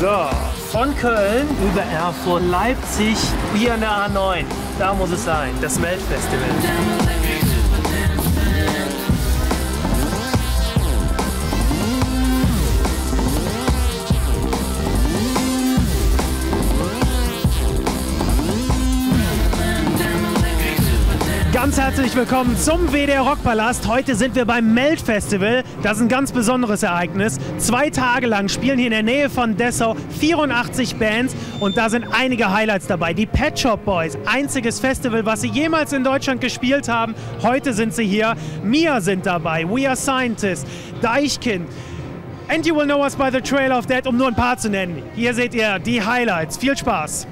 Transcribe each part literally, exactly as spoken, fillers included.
So, von Köln über Erfurt, Leipzig, hier an der A neun. Da muss es sein, das Melt-Festival. Ganz herzlich willkommen zum W D R Rockpalast. Heute sind wir beim Melt-Festival. Das ist ein ganz besonderes Ereignis. Zwei Tage lang spielen hier in der Nähe von Dessau vierundachtzig Bands und da sind einige Highlights dabei. Die Pet Shop Boys, einziges Festival, was sie jemals in Deutschland gespielt haben. Heute sind sie hier. Mia sind dabei, We Are Scientists, Deichkind. And you will know us by the trailer of that, um nur ein paar zu nennen. Hier seht ihr die Highlights. Viel Spaß!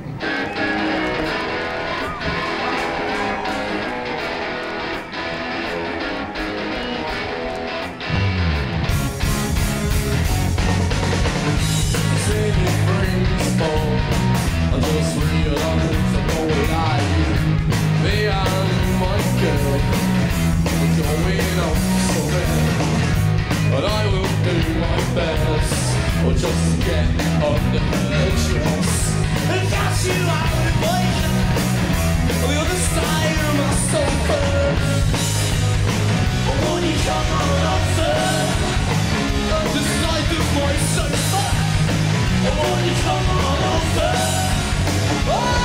But I will do my best, or just get under her dress and catch you out of the on the other side of my sofa. But when you come on over, on the side of my sofa. But when you come on over, oh!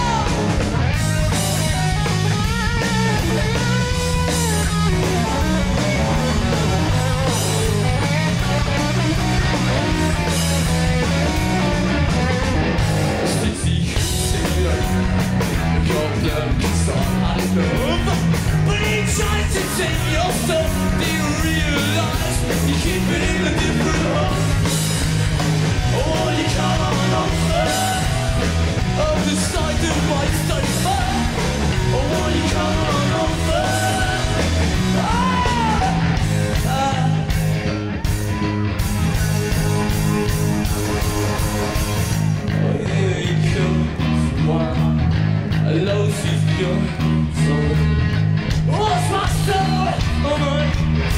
But each time to take your stuff, do you realize you keep it in a different home? Oh, you come on over, on the side of my sofa. Oh, you come on over, ah, ah. Oh, here he comes, one. I love you, soul. What's my soul? Oh my,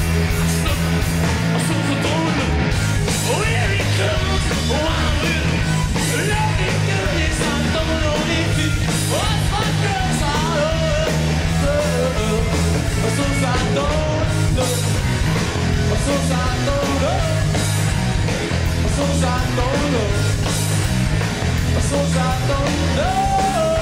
I saw the dawn. Oh, here he comes. Oh, I'm with him. Let me do this. I don't know if it. What's my girl's heart? Oh, I saw that dawn. I saw that dawn. I saw that dawn. I saw that dawn.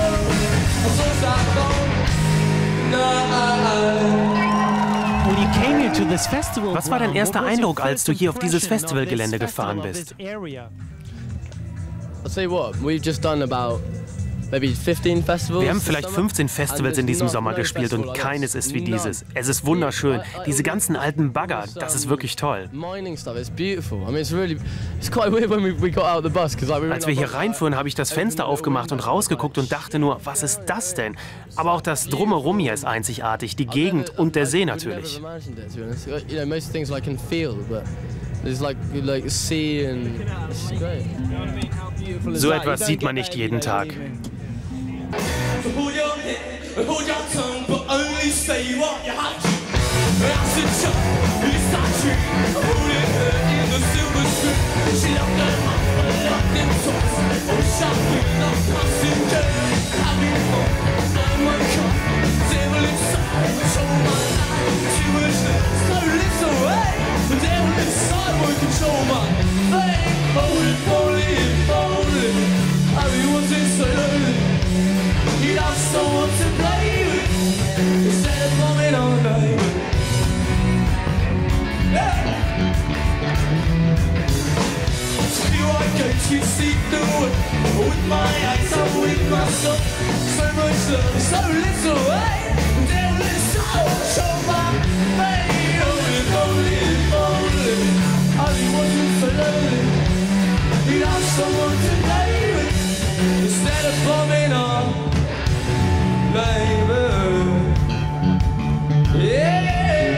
Was war dein erster Eindruck, als du hier auf dieses Festivalgelände gefahren bist? I'll tell you what, we've just done about maybe fifteen festivals. Wir haben vielleicht fünfzehn Festivals in diesem Sommer gespielt und keines ist wie dieses. Es ist wunderschön. Diese ganzen alten Bagger, das ist wirklich toll. Als wir hier reinfuhren, habe ich das Fenster aufgemacht und rausgeguckt und dachte nur, was ist das denn? Aber auch das Drumherum hier ist einzigartig, die Gegend und der See natürlich. So etwas sieht man nicht jeden Tag. You see through it with my eyes, I'm with myself. So much love, so little, hey. Devil inside, show my face. Only, only, only. I wasn't so lonely. He'd have someone to play with instead of bombing on, baby. Yeah.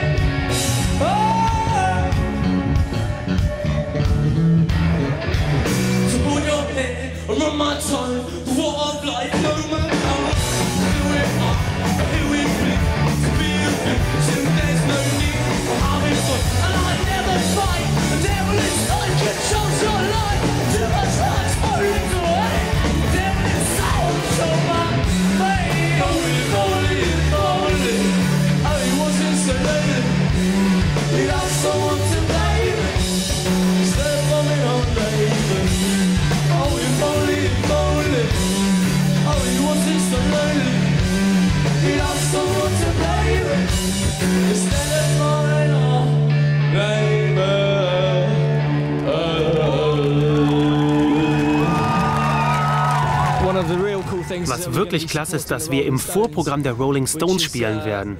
Run my time, what of life, no man how do it up, who is me, to be a victim, there's no need for having fun, and I never fight, the devil inside controls your life, too much life, Was wirklich klasse ist, dass wir im Vorprogramm der Rolling Stones spielen werden.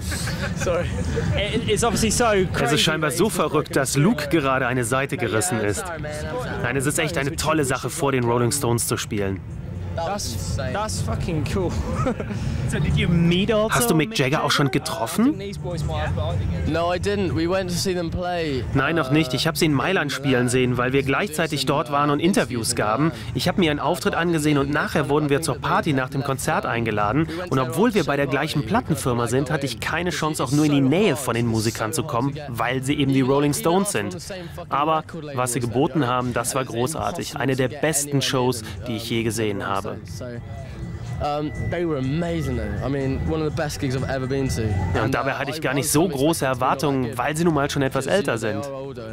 Es ist scheinbar so verrückt, dass Luke gerade eine Seite gerissen ist. Nein, es ist echt eine tolle Sache, vor den Rolling Stones zu spielen. That's, that's fucking cool. Hast du Mick Jagger auch schon getroffen? No, I didn't. We went to see them play. Nein, noch nicht. Ich habe sie in Mailand spielen sehen, weil wir gleichzeitig dort waren und Interviews gaben. Ich habe mir einen Auftritt angesehen und nachher wurden wir zur Party nach dem Konzert eingeladen. Und obwohl wir bei der gleichen Plattenfirma sind, hatte ich keine Chance, auch nur in die Nähe von den Musikern zu kommen, weil sie eben die Rolling Stones sind. Aber was sie geboten haben, das war großartig. Eine der besten Shows, die ich je gesehen habe. Um, they were amazing though. I mean, one of the best gigs I've ever been to. Ja, und dabei hatte ich gar nicht so große Erwartungen, weil sie nun mal schon etwas älter sind.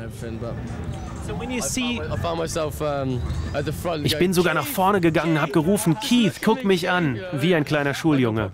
Ich bin sogar nach vorne gegangen und habe gerufen, Keith, guck mich an, wie ein kleiner Schuljunge.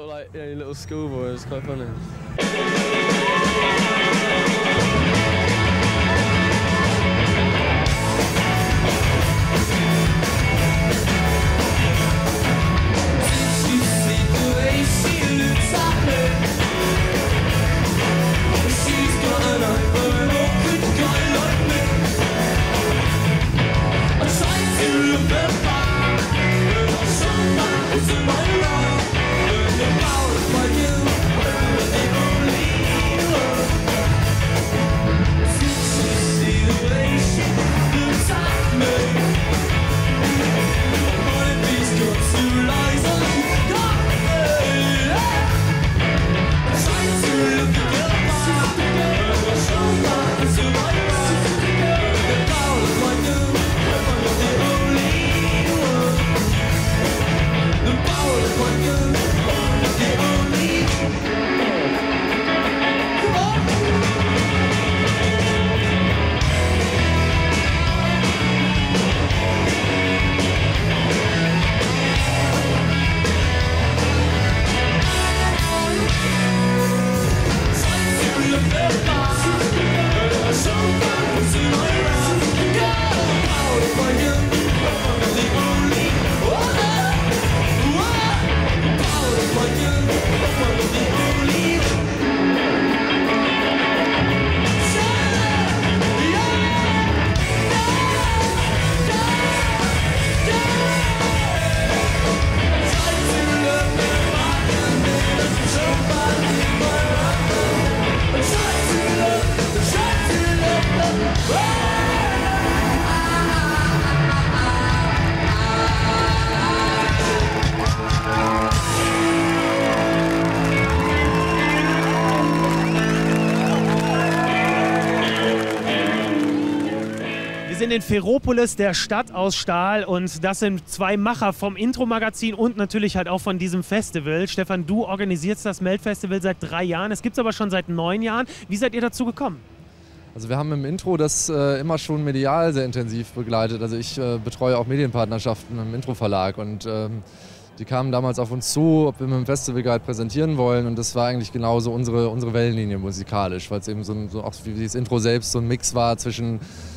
In den Ferropolis, der Stadt aus Stahl, und das sind zwei Macher vom Intro-Magazin und natürlich halt auch von diesem Festival. Stefan, du organisierst das Melt-Festival seit drei Jahren, es gibt es aber schon seit neun Jahren. Wie seid ihr dazu gekommen? Also wir haben im Intro das äh, immer schon medial sehr intensiv begleitet. Also ich äh, betreue auch Medienpartnerschaften im Intro-Verlag und ähm, die kamen damals auf uns zu, ob wir mit dem Festival Guide präsentieren wollen, und das war eigentlich genauso unsere, unsere Wellenlinie musikalisch, weil es eben so, so auch wie das Intro selbst so ein Mix war zwischen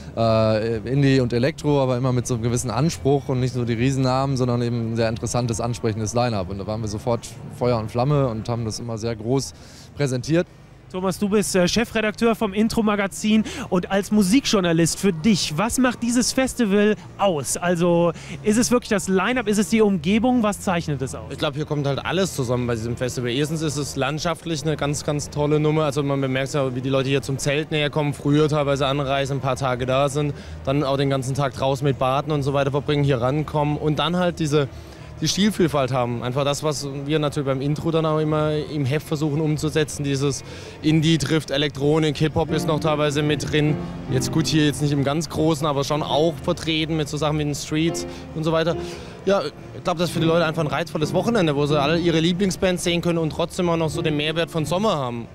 äh, Indie und Elektro, aber immer mit so einem gewissen Anspruch und nicht nur die Riesennamen, sondern eben ein sehr interessantes, ansprechendes Line-Up. Und da waren wir sofort Feuer und Flamme und haben das immer sehr groß präsentiert. Thomas, du bist äh, Chefredakteur vom Intro-Magazin, und als Musikjournalist für dich, was macht dieses Festival aus? Also ist es wirklich das Line-Up, ist es die Umgebung, was zeichnet es aus? Ich glaube, hier kommt halt alles zusammen bei diesem Festival. Erstens ist es landschaftlich eine ganz, ganz tolle Nummer. Also man bemerkt ja, wie die Leute hier zum Zelten herkommen, früher teilweise anreisen, ein paar Tage da sind, dann auch den ganzen Tag draußen mit Baden und so weiter verbringen, hier rankommen und dann halt diese die Stilvielfalt haben. Einfach das, was wir natürlich beim Intro dann auch immer im Heft versuchen umzusetzen. Dieses Indie trifft Elektronik, Hip-Hop ist noch teilweise mit drin. Jetzt gut, hier jetzt nicht im ganz Großen, aber schon auch vertreten mit so Sachen wie den Streets und so weiter. Ja, ich glaube, das ist für die Leute einfach ein reizvolles Wochenende, wo sie alle ihre Lieblingsbands sehen können und trotzdem auch noch so den Mehrwert von Sommer haben.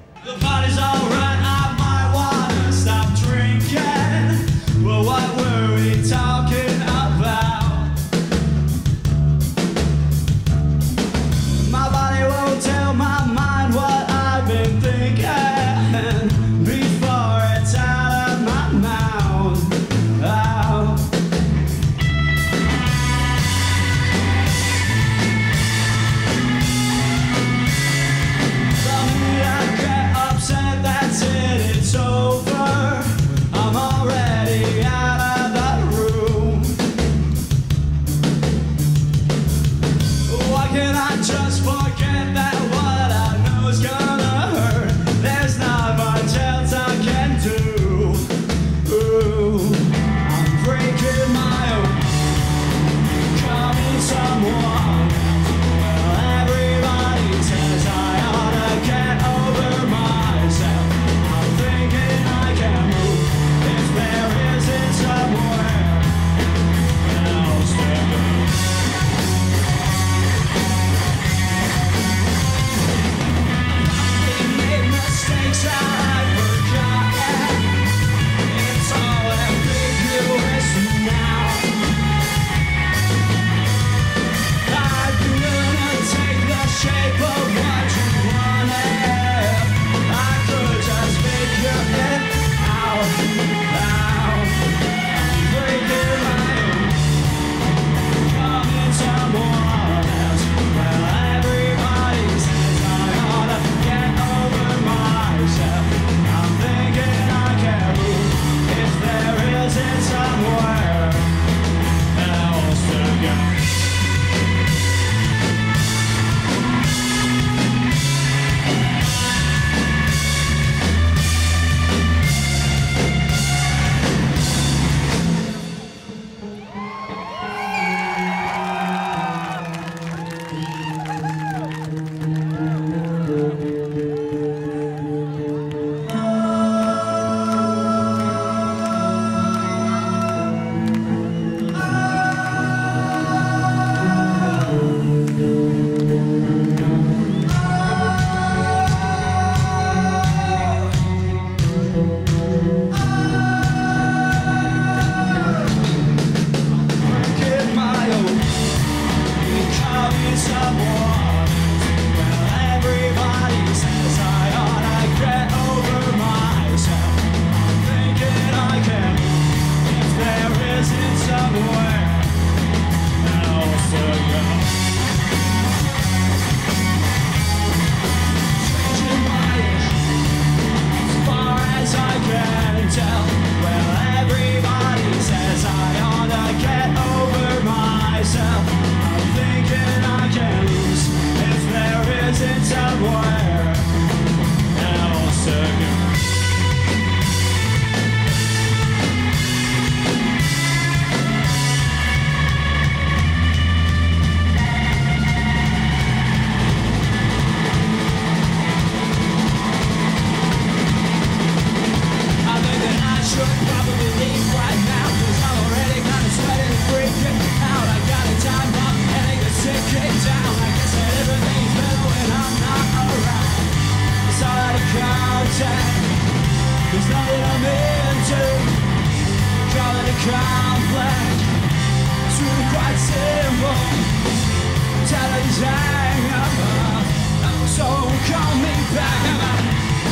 quite simple. Tell it hang about. So call me back about.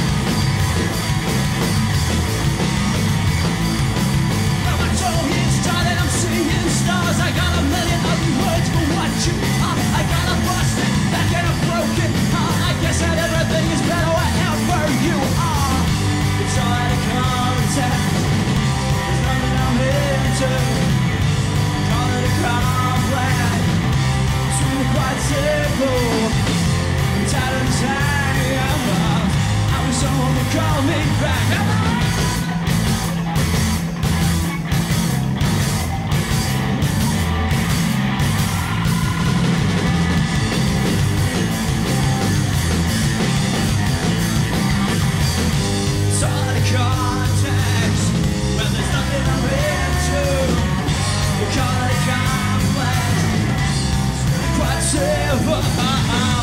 Well, my toe is tight and I'm seeing stars. I got a million ugly words for what you are. I got a busted back and a broken heart. I guess that everything is better wherever you are. It's all out of contact. There's nothing I'm into. Call it a complex. It's really quite simple. Talents hang about. I wish someone would call me back. It's all out of context. Well, there's nothing I'm into. We call it a complex. It's really quite simple.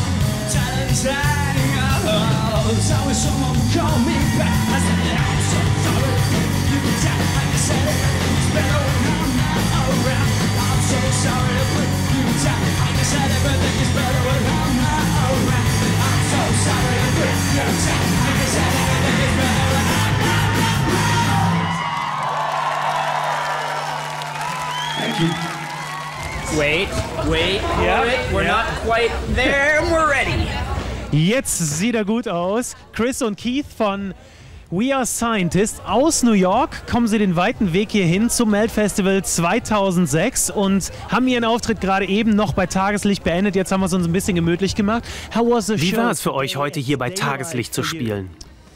Hang out. I wish someone would call me back. I said, I'm so sorry. You can tell. Like I said, it's better when I'm not around. I'm so sorry to put you down. Like I said, everything is better when I'm not around. I'm so sorry to put you down. Like I said, everything is better when I'm not around. Thank you. Wait, wait, Ja, wait. We're ja. not quite there and we're ready. Jetzt sieht er gut aus. Chris und Keith von We Are Scientists aus New York kommen sie den weiten Weg hierhin zum Melt Festival zweitausendsechs und haben ihren Auftritt gerade eben noch bei Tageslicht beendet. Jetzt haben wir es uns ein bisschen gemütlich gemacht. How was the Wie show? war es für euch, heute hier bei Tageslicht zu spielen?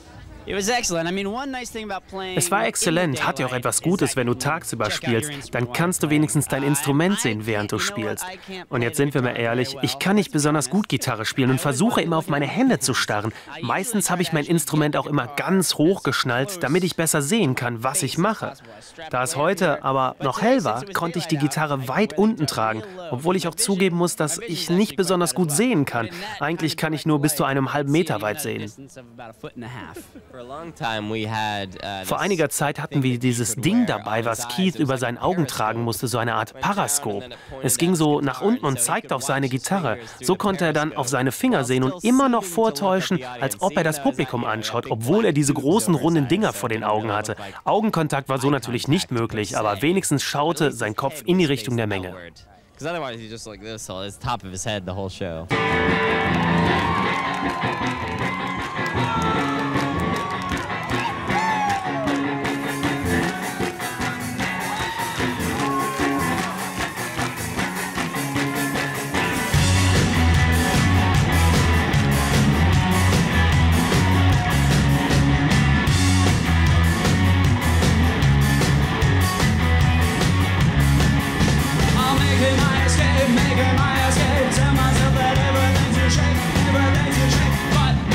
Es war exzellent. Hat ja auch etwas Gutes, wenn du tagsüber spielst. Dann kannst du wenigstens dein Instrument sehen, während du spielst. Und jetzt sind wir mal ehrlich, ich kann nicht besonders gut Gitarre spielen und versuche immer auf meine Hände zu starren. Meistens habe ich mein Instrument auch immer ganz hoch geschnallt, damit ich besser sehen kann, was ich mache. Da es heute aber noch hell war, konnte ich die Gitarre weit unten tragen, obwohl ich auch zugeben muss, dass ich nicht besonders gut sehen kann. Eigentlich kann ich nur bis zu einem halben Meter weit sehen. Vor einiger Zeit hatten wir dieses Ding dabei, was Keith über seinen Augen tragen musste, so eine Art Paraskop. Es ging so nach unten und zeigte auf seine Gitarre. So konnte er dann auf seine Finger sehen und immer noch vortäuschen, als ob er das Publikum anschaut, obwohl er diese großen runden Dinger vor den Augen hatte. Augenkontakt war so natürlich nicht möglich, aber wenigstens schaute sein Kopf in die Richtung der Menge. Making my escape, making my escape. Tell myself that everything's a shake, everything's a shake. But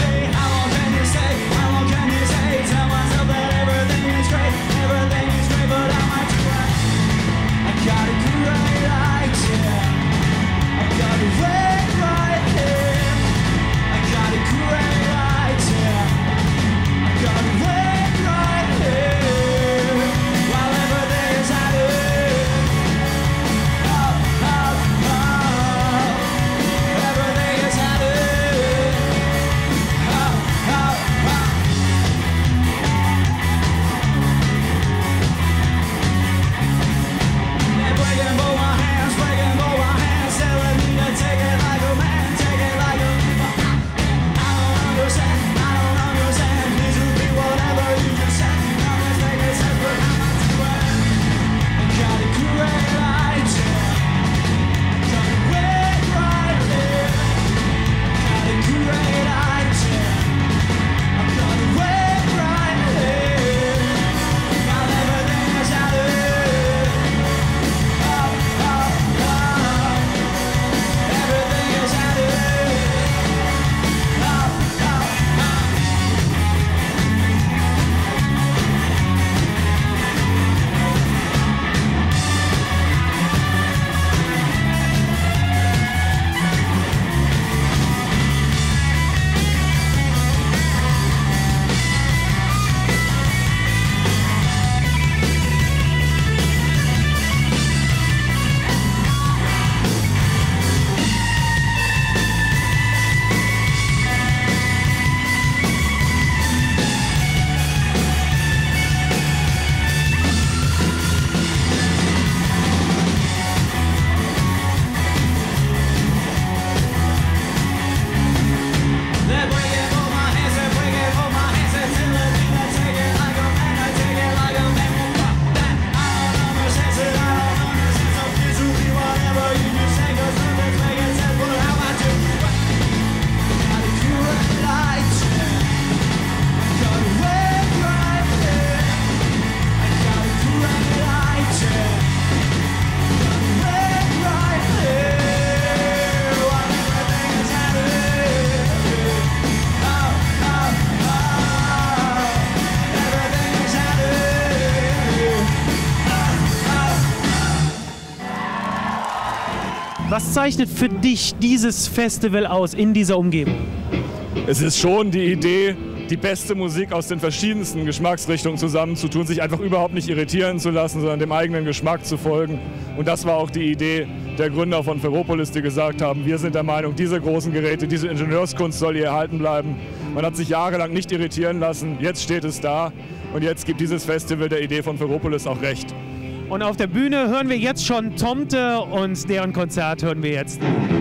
Was zeichnet für dich dieses Festival aus in dieser Umgebung? Es ist schon die Idee, die beste Musik aus den verschiedensten Geschmacksrichtungen zusammenzutun, sich einfach überhaupt nicht irritieren zu lassen, sondern dem eigenen Geschmack zu folgen. Und das war auch die Idee der Gründer von Ferropolis, die gesagt haben, wir sind der Meinung, diese großen Geräte, diese Ingenieurskunst soll hier erhalten bleiben. Man hat sich jahrelang nicht irritieren lassen, jetzt steht es da und jetzt gibt dieses Festival der Idee von Ferropolis auch recht. Und auf der Bühne hören wir jetzt schon Tomte und deren Konzert hören wir jetzt.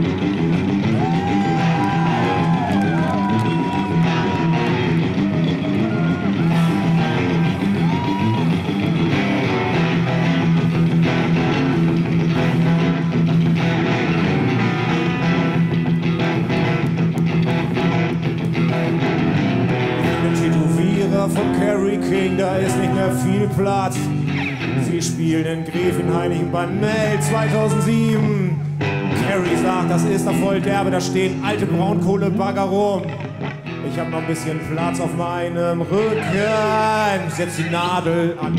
Von Kerry King, da ist nicht mehr viel Platz. Sie spielen in Gräfenhainichen beim Melt zweitausendsieben. Kerry sagt, das ist doch voll derbe, da stehen alte Braunkohlebagger rum. Ich hab noch ein bisschen Platz auf meinem Rücken. Setz die Nadel an.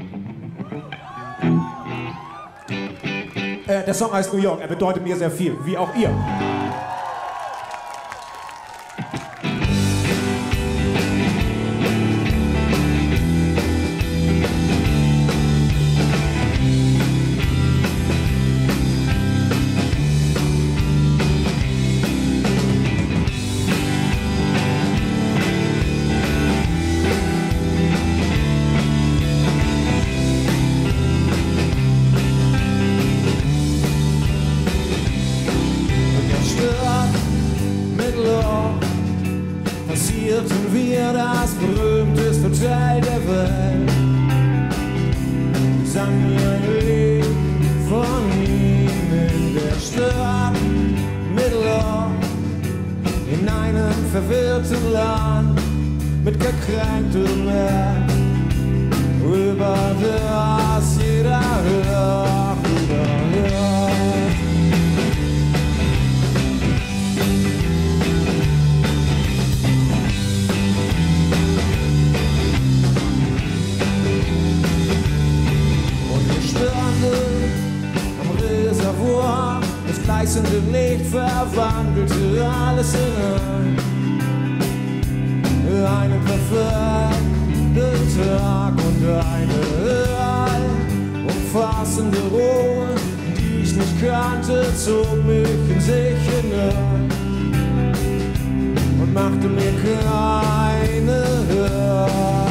Äh, der Song heißt New York, er bedeutet mir sehr viel, wie auch ihr. Passierten wir das berühmteste Hotel der Welt. Sang mir ein Lied von ihm in der Stadt Mittelort, in einem verwirrten Land mit gekränktem Meer, über das jeder hört, überhört. Am Reservoir, das gleißende Licht verwandelte alles in ein, einen perfekten Tag und eine allumfassende Ruhe, die ich nicht kannte, zog mich in sich hinein und machte mir keine Hör.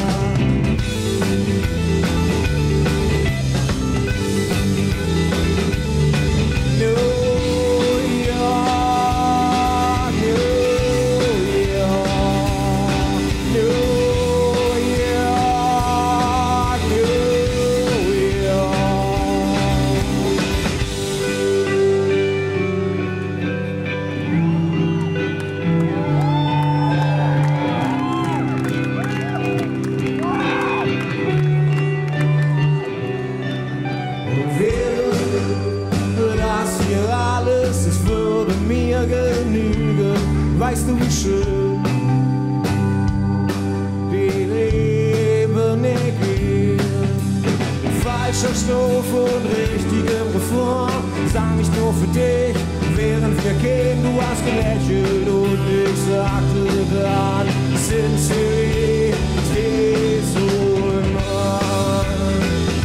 Weißt du, wie schön die Leben ist? Falscher Strophe und richtigem Refrain sang ich nur für dich, während wir gehen. Du hast gelächelt und ich sagte dann, Sincerely, steh so im Mann.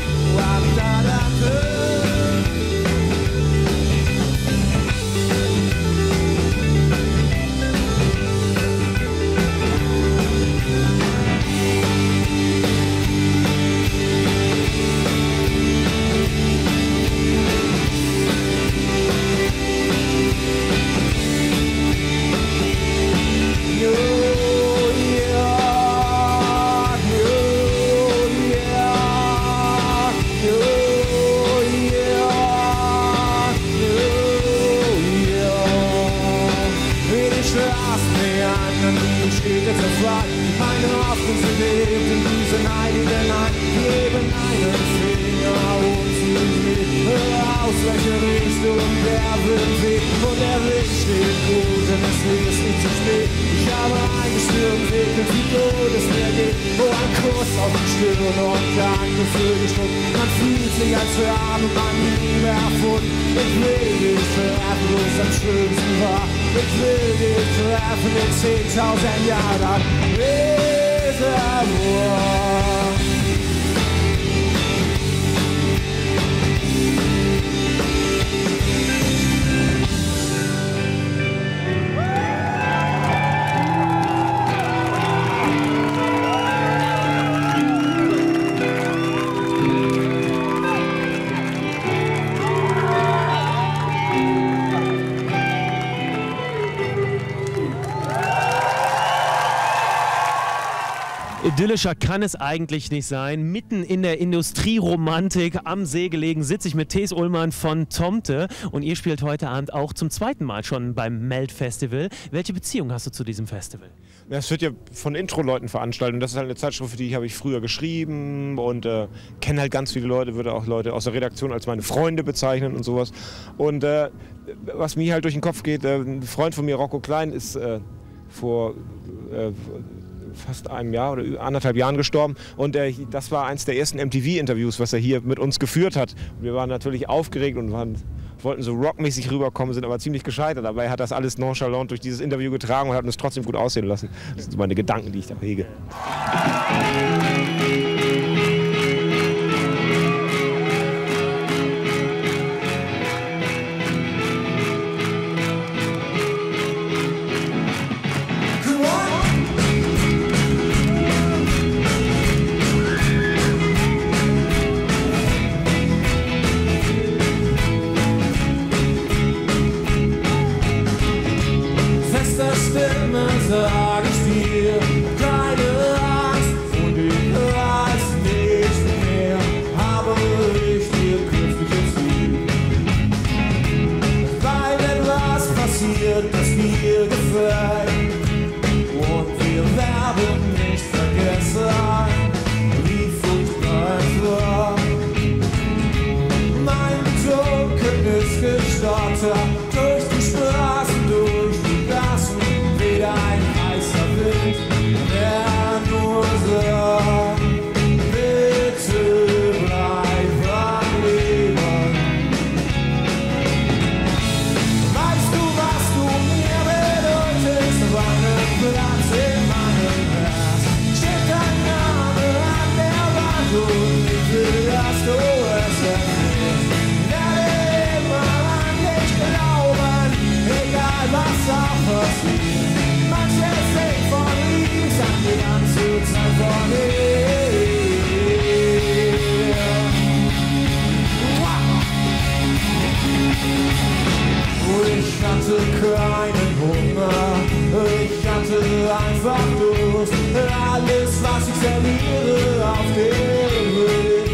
Meine Hoffnung sind lebt in dieser heiligen Nacht. Geben einen Finger und ziehen mit. Hör aus, welche Richtung der Wind weht. Und der Weg steht gut, denn es ist nicht zu spät. Ich habe ein Gespür und Weg, wie gut es mir geht. Wo ein Kuss auf die Stirn und danke für die Stunden. Man fühlt sich, als habe man die Liebe erfunden. Ich will dich treffen, wo es am schönsten war. Ich will dich treffen in zehntausend Jahren. Reservoir. Idyllischer kann es eigentlich nicht sein. Mitten in der Industrieromantik am See gelegen sitze ich mit Thees Ullmann von Tomte und ihr spielt heute Abend auch zum zweiten Mal schon beim Melt-Festival. Welche Beziehung hast du zu diesem Festival? Das wird ja von Intro-Leuten veranstaltet und das ist halt eine Zeitschrift, für die habe ich früher geschrieben und äh, kenne halt ganz viele Leute, würde auch Leute aus der Redaktion als meine Freunde bezeichnen und sowas. Und äh, was mir halt durch den Kopf geht, äh, ein Freund von mir, Rocco Klein, ist äh, vor äh, fast einem Jahr oder anderthalb Jahren gestorben und äh, das war eins der ersten M T V-Interviews, was er hier mit uns geführt hat. Und wir waren natürlich aufgeregt und waren, wollten so rockmäßig rüberkommen, sind aber ziemlich gescheitert. Dabei hat das alles nonchalant durch dieses Interview getragen und hat uns trotzdem gut aussehen lassen. Das sind so meine Gedanken, die ich da hege. Sag ich dir, keine Angst, und ich weiß nicht mehr, habe ich dir künftiges Ziel. Weil etwas passiert, das mir gefällt, und wir werden nicht vergessen, wie furchtbar es war. Mein betrunkenes Gestotter durch die Straßen, durch die Gassen, weder ein heißer Wind, der nur sagt, bitte bleib am Leben. Weißt du, was du mir bedeutest, auf einem Platz in meinem Herz steht dein Name an der Wand und ich will, dass du es erfährst. Werde immer an dich glauben, egal was auch passiert. Manches Ding von Liebe, sag die ganze Zeit von dir. Ich hatte keinen Hunger, ich hatte einfach Durst. Alles, was ich verliere auf dem Weg.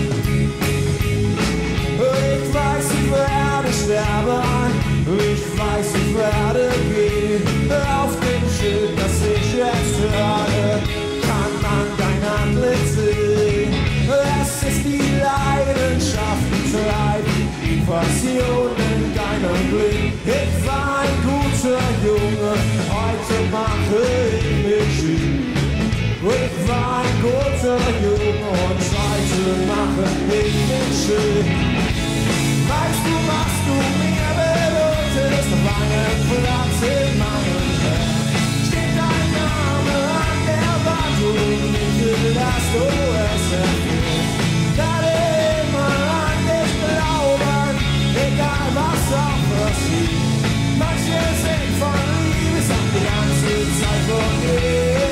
Ich weiß, ich werde sterben, ich weiß, ich werde gehen. Auf dem Schild, das ich jetzt trage, kann man dein Antlitz sehen. Es ist die Leidenschaft, die treibt, die Passion in deinem Blick. Ich war ein guter Junge, heute mache ich mich schön. Ich war ein guter Junge und heute mache ich mich schön. Weißt du, was du mir bedeutest, auf einem Platz in meinem Herz steht dein Name an der Wand und ich will, dass du es erfährst. Werde immer an dich glauben, egal was auch passiert. Manches Ding von Liebe, sag die ganze Zeit von dir.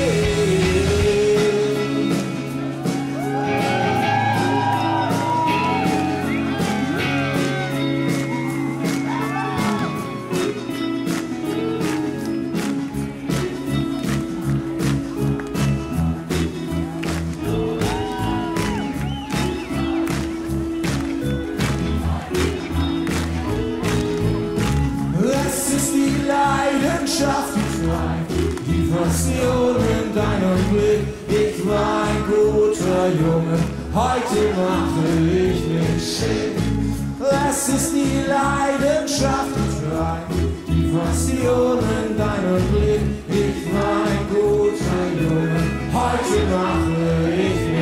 Leidenschaft, die treibt, die Passion in deinem Blick. Ich war ein guter Junge, heute mache ich mich schick. Es ist die Leidenschaft, die treibt, die Passion in deinem Blick. Ich war ein guter Junge, heute mache ich mich schick.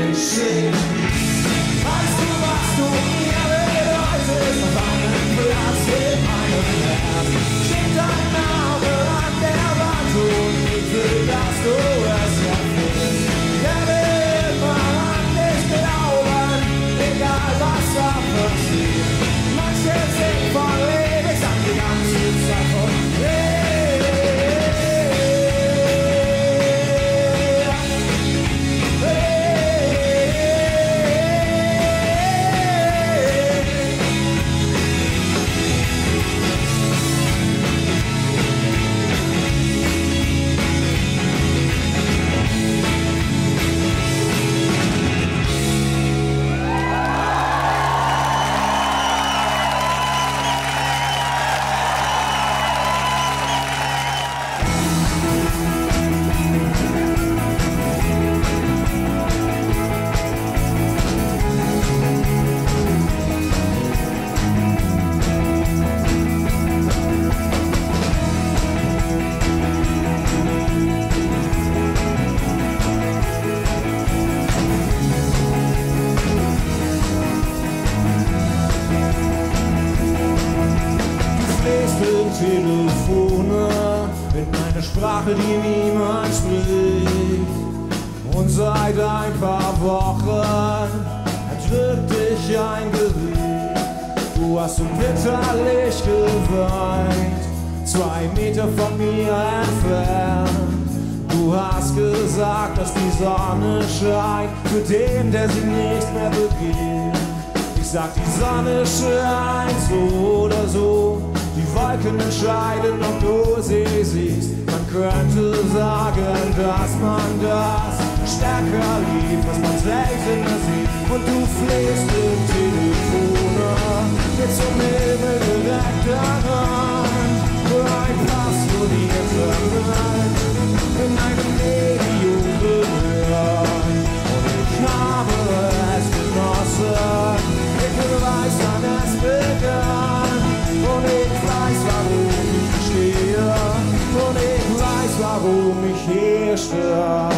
Telefone in eine Sprache, die niemand spricht. Und seit ein paar Wochen erdrückt dich ein Gericht. Du hast so bitterlich geweint, zwei Meter von mir entfernt. Du hast gesagt, dass die Sonne scheint für den, der sie nicht mehr begeht. Ich sag, die Sonne scheint so oder so, die Wolken entscheiden, ob du sie siehst. Man könnte sagen, dass man das stärker liebt, was man seltener sieht. Und du flehst im Telefone mit zum Himmel direkt daran, für ein passionierter Mensch in einem mediokren Hören. Und ich habe es genossen, ich weiß, wann es begann. Und ich weiß, warum ich stehe. Und ich weiß, warum ich hier stehe.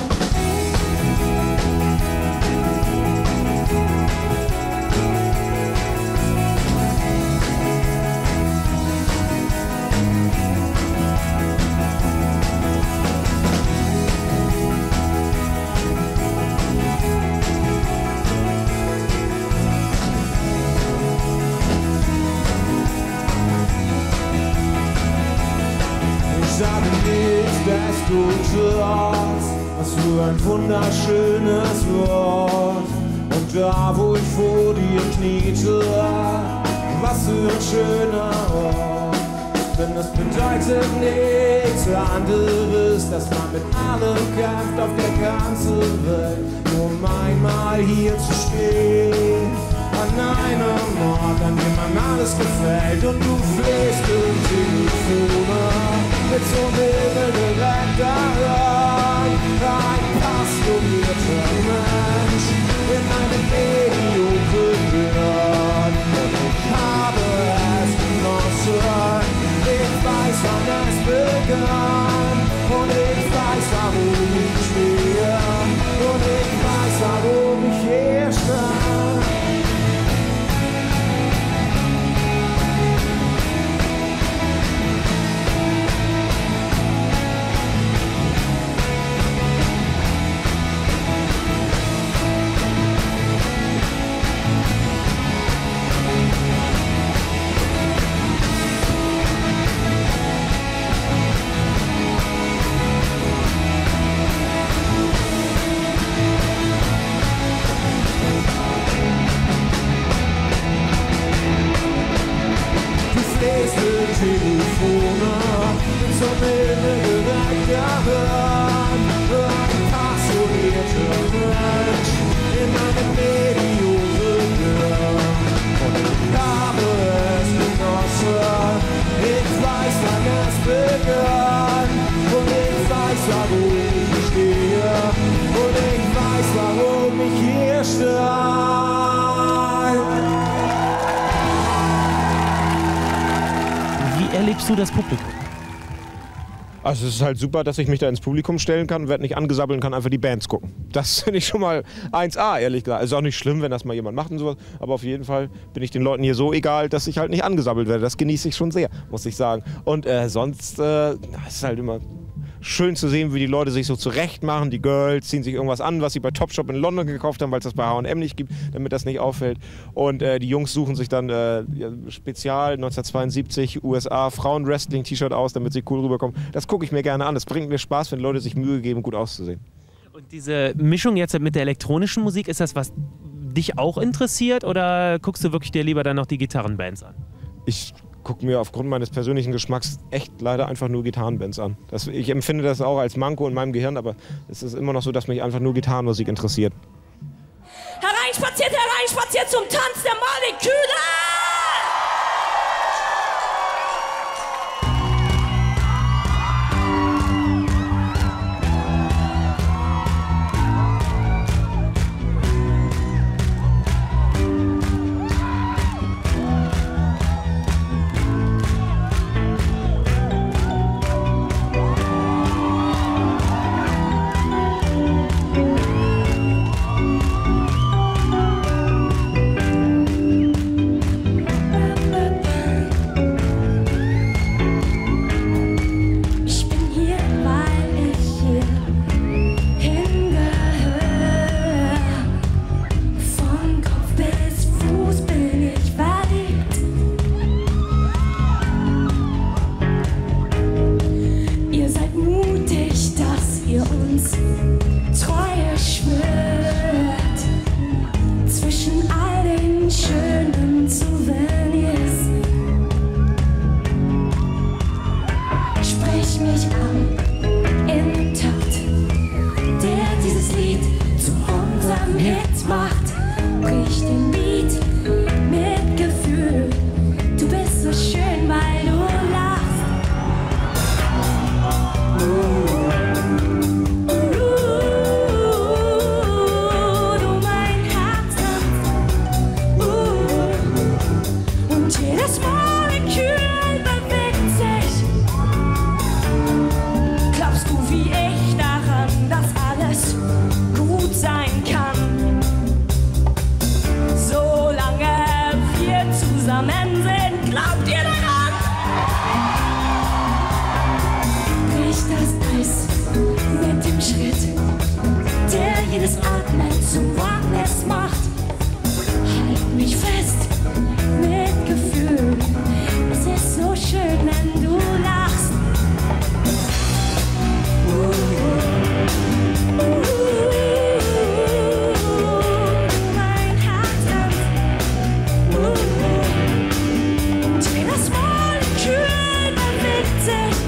Trotz, was für ein wunderschönes Wort. Und da, wo ich vor dir kniete, was für ein schöner Ort. Denn es bedeutet nichts anderes, dass man mit allem kämpft auf der ganzen Welt, nur um einmal hier zu stehen. An einem Ort, an dem man alles gefällt. Und du flehst im Telefon mit so Himmel direkt daran. Ein passionierter Mensch in einem mediokren Hören. Und ich habe es genossen. Ich weiß, wann es begann. Und ich weiß, warum ich stehe. Und ich weiß, warum ich hier stand. Telefone zum Himmel direkt daran. Ein passionierter Mensch in einem mediokren Hören. Und ich habe es genossen. Ich weiß, wann es begann. Und ich weiß, warum ich stehe. Und ich weiß, warum ich hier stand. Wie erlebst du das Publikum? Also es ist halt super, dass ich mich da ins Publikum stellen kann und werde nicht angesabbeln kann, einfach die Bands gucken. Das finde ich schon mal eins A, ehrlich gesagt. Ist auch nicht schlimm, wenn das mal jemand macht und sowas, aber auf jeden Fall bin ich den Leuten hier so egal, dass ich halt nicht angesabbelt werde. Das genieße ich schon sehr, muss ich sagen. Und äh, sonst äh, ist es halt immer schön zu sehen, wie die Leute sich so zurecht machen. Die Girls ziehen sich irgendwas an, was sie bei Topshop in London gekauft haben, weil es das bei H und M nicht gibt, damit das nicht auffällt. Und äh, die Jungs suchen sich dann äh, ja, Spezial neunzehnhundertzweiundsiebzig U S A Frauen-Wrestling-T-Shirt aus, damit sie cool rüberkommen. Das gucke ich mir gerne an. Das bringt mir Spaß, wenn Leute sich Mühe geben, gut auszusehen. Und diese Mischung jetzt mit der elektronischen Musik, ist das, was dich auch interessiert, oder guckst du wirklich dir lieber dann noch die Gitarrenbands an? Ich gucke mir aufgrund meines persönlichen Geschmacks echt leider einfach nur Gitarrenbands an. Das, ich empfinde das auch als Manko in meinem Gehirn, aber es ist immer noch so, dass mich einfach nur Gitarrenmusik interessiert. Hereinspaziert, hereinspaziert zum Tanz der Moleküle! wir zusammen sind. Glaubt ihr daran? Brich das Eis mit dem Schritt, der jedes Atmen zum Wagnis macht. Halt mich fest mit Gefühl. Es ist so schön, wenn du lachst. Uh, uh, mein Herz tanzt. Uh, und jedes Molekül bewegt sich.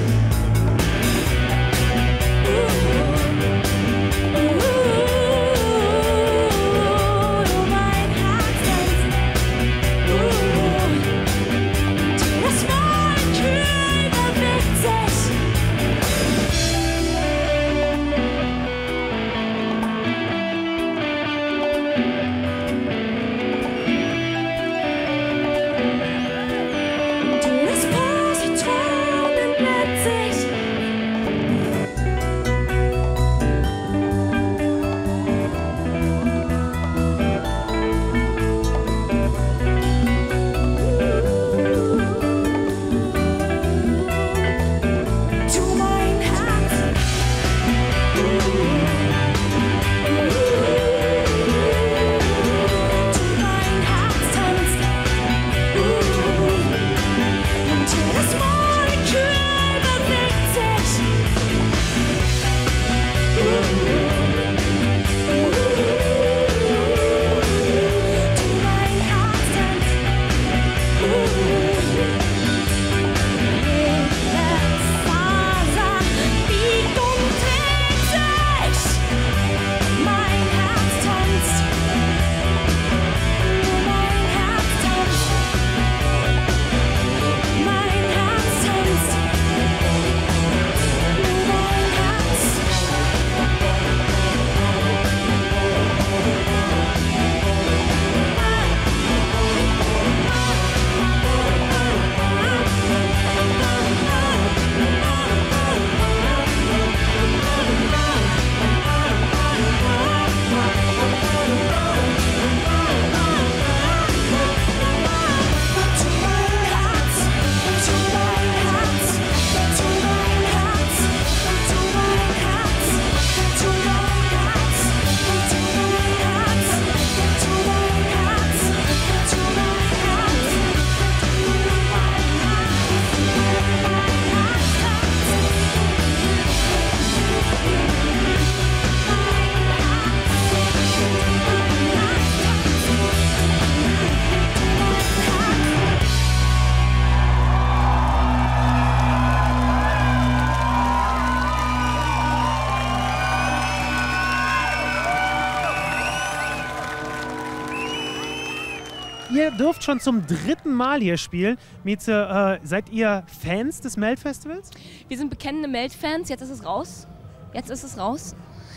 Ihr dürft schon zum dritten Mal hier spielen. Mieze, äh, seid ihr Fans des Melt-Festivals? Wir sind bekennende Melt-Fans. Jetzt ist es raus. Jetzt ist es raus.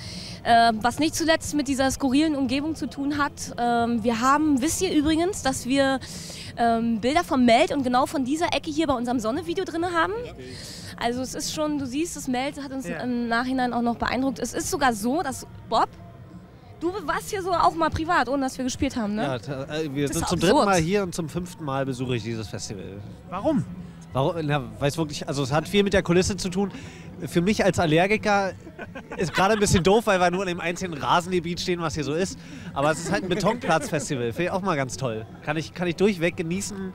Äh, was nicht zuletzt mit dieser skurrilen Umgebung zu tun hat. Ähm, wir haben, wisst ihr übrigens, dass wir ähm, Bilder vom Melt und genau von dieser Ecke hier bei unserem Sonne-Video drin haben. Also es ist schon, du siehst, das Melt hat uns ja. im Nachhinein auch noch beeindruckt. Es ist sogar so, dass Bob, du warst hier so auch mal privat, ohne dass wir gespielt haben, ne? Ja, wir sind zum dritten Mal hier und zum fünften Mal besuche ich dieses Festival. Warum? Warum? Na, weil es wirklich, also es hat viel mit der Kulisse zu tun. Für mich als Allergiker ist gerade ein bisschen doof, weil wir nur in dem einzigen Rasengebiet stehen, was hier so ist. Aber es ist halt ein Betonplatzfestival, finde ich auch mal ganz toll. Kann ich, kann ich durchweg genießen.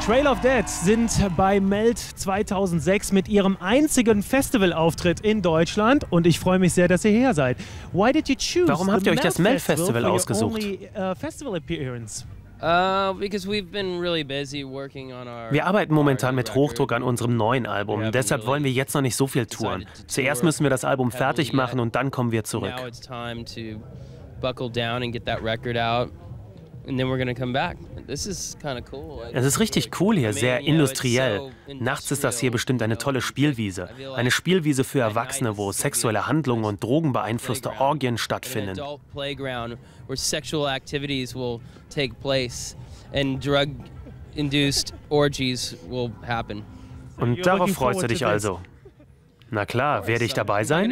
Trail of Dead sind bei Melt zweitausendsechs mit ihrem einzigen Festivalauftritt in Deutschland und ich freue mich sehr, dass ihr hier seid. Why did you choose Warum habt ihr euch das Melt Festival for your ausgesucht? only, uh, festival appearance? Uh, because we've been really busy working on our Wir arbeiten momentan mit Hochdruck an unserem neuen Album, deshalb wollen wir jetzt noch nicht so viel touren. Zuerst müssen wir das Album fertig machen und dann kommen wir zurück. Now it's time to buckle down and get that record out. And then we're gonna come back. This is kind of cool. Es ist richtig cool hier, sehr industriell. Nachts ist das hier bestimmt eine tolle Spielwiese. Eine Spielwiese für Erwachsene, wo sexuelle Handlungen und drogenbeeinflusste Orgien stattfinden. Adult playground where sexual activities will take place and drug-induced orgies will happen. Und darauf freust du dich also? Na klar, werde ich dabei sein?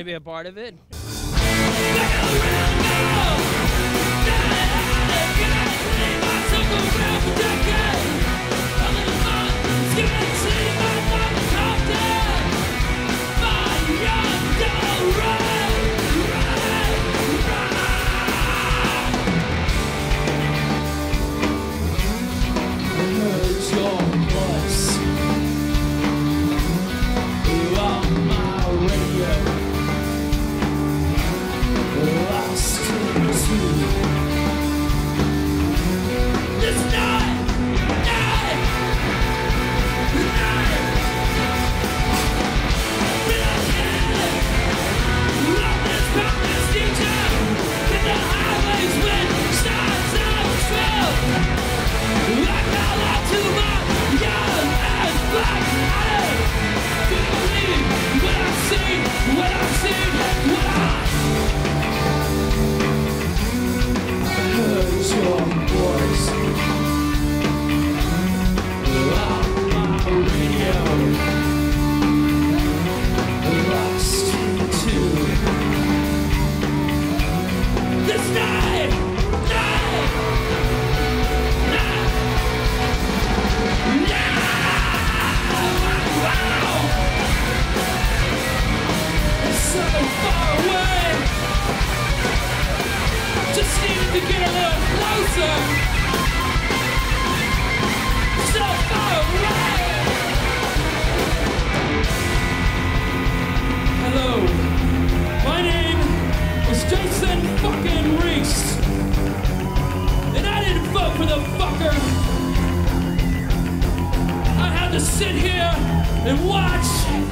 Sit here and watch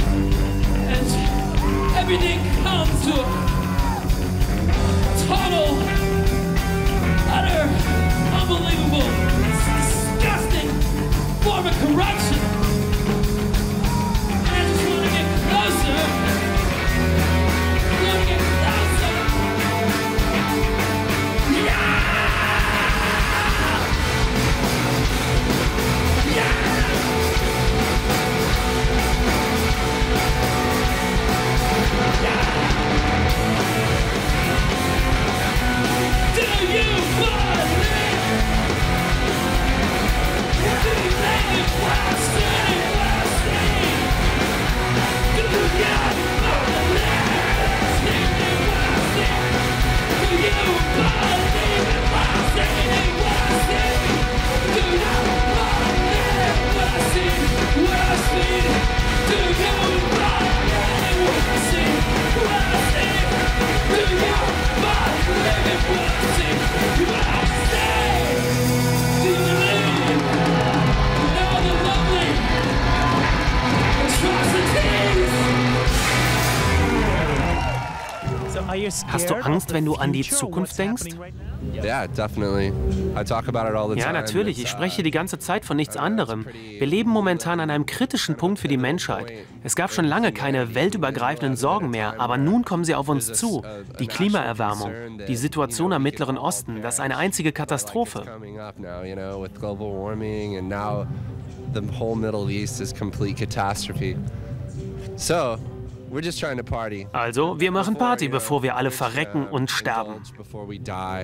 as everything comes to a total, utter, unbelievable, disgusting form of corruption. And I just want to get closer. I want to get closer. Yeah! Yeah! Do you believe? Do you think it was anything? Do you believe? Do you believe it was anything? Do you believe what I see? What I see? Do you believe what I see? What I see? Do you believe what I see? What I see? Do you believe in all the lovely atrocities? Hast du Angst, wenn du an die Zukunft denkst? Yeah, definitely. I talk about it all the time. Ja, natürlich. Ich spreche die ganze Zeit von nichts anderem. Wir leben momentan an einem kritischen Punkt für die Menschheit. Es gab schon lange keine weltübergreifenden Sorgen mehr, aber nun kommen sie auf uns zu. Die Klimaerwärmung, die Situation am Mittleren Osten, das ist eine einzige Katastrophe. The whole Middle East is complete catastrophe. So, we're just trying to party. Also, wir machen Party, bevor wir alle verrecken und sterben. Before we die.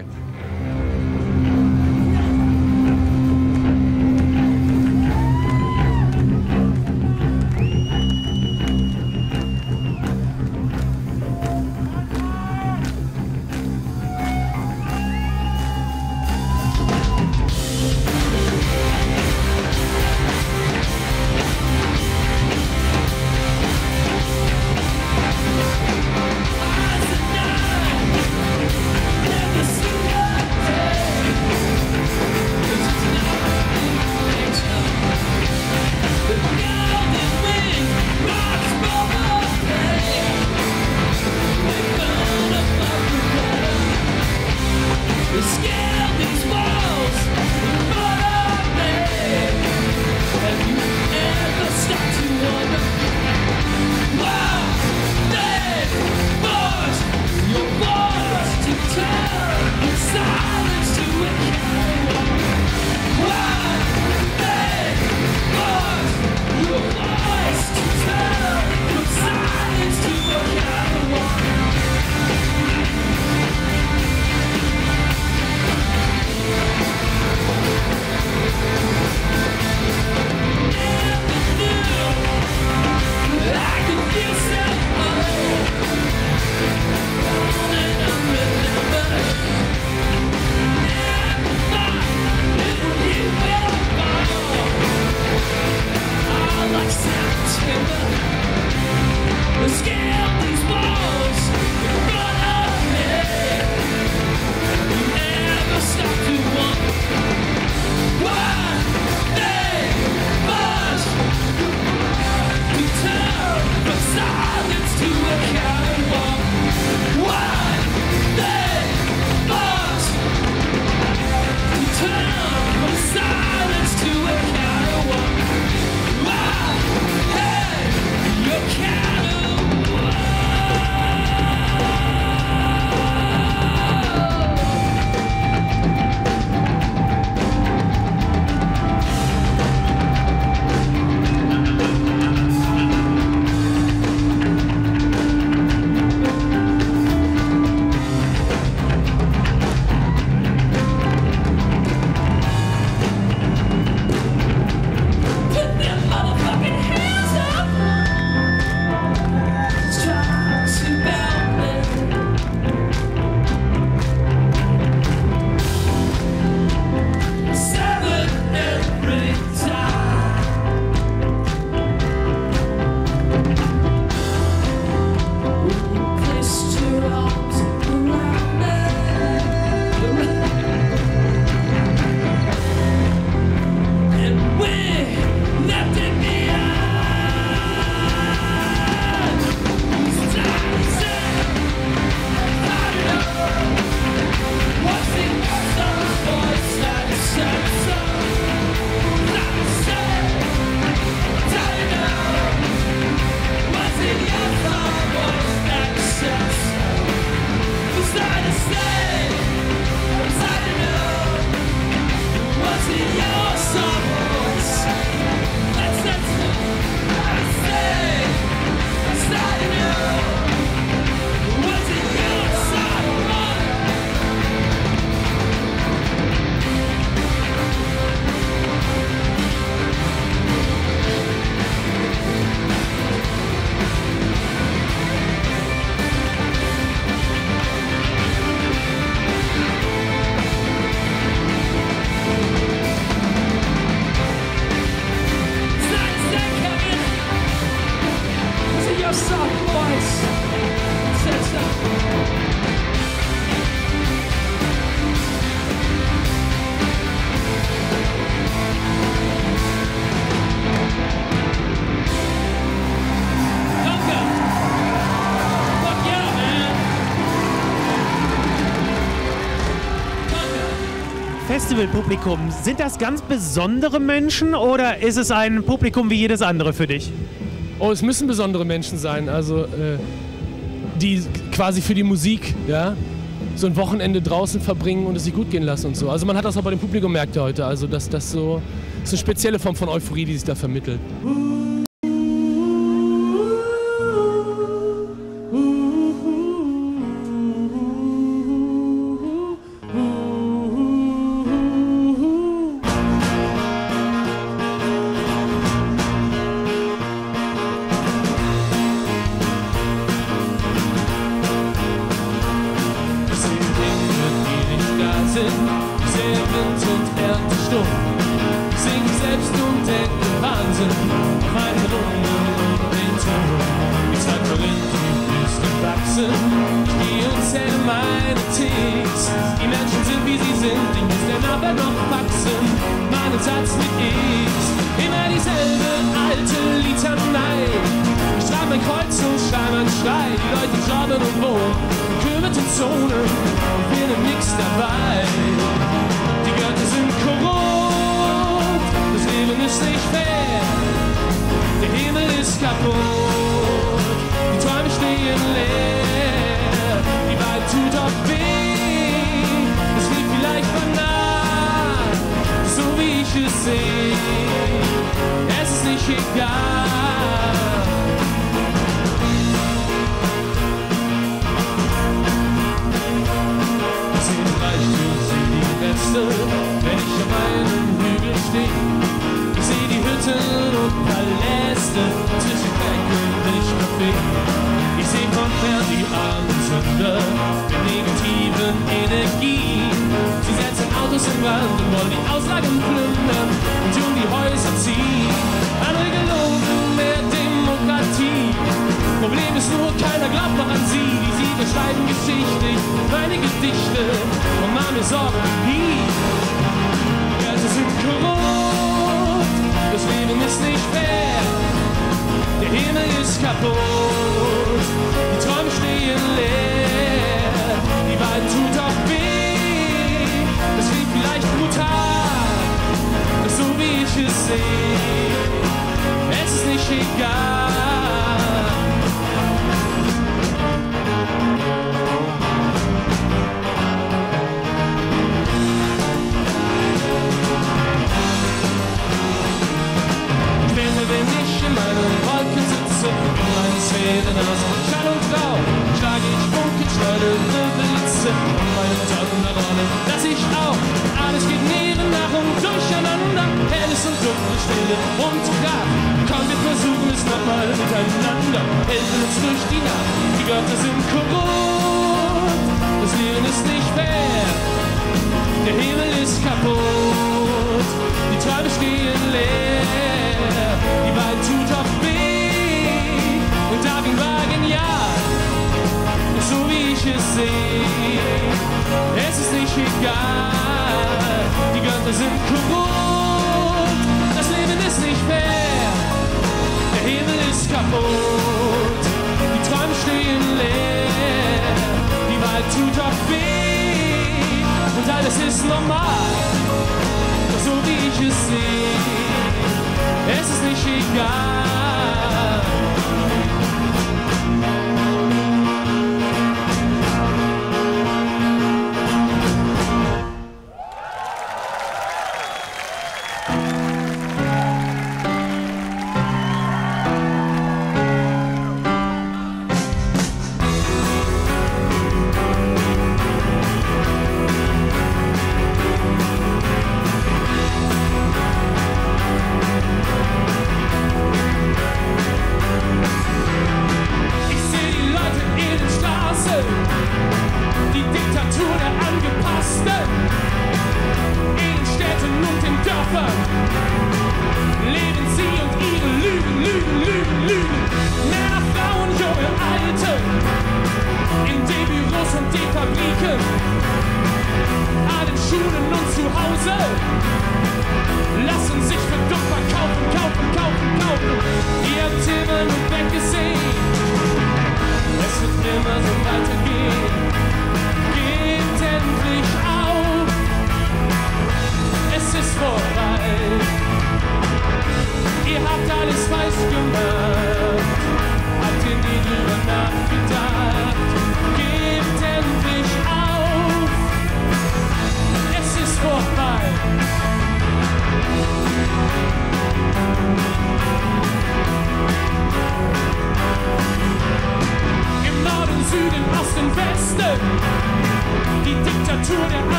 Festivalpublikum, sind das ganz besondere Menschen oder ist es ein Publikum wie jedes andere für dich? Oh, es müssen besondere Menschen sein, also äh, die quasi für die Musik, ja, so ein Wochenende draußen verbringen und es sich gut gehen lassen und so. Also man hat das auch bei dem Publikum merkt ja heute, also dass das so, das ist eine spezielle Form von Euphorie, die sich da vermittelt.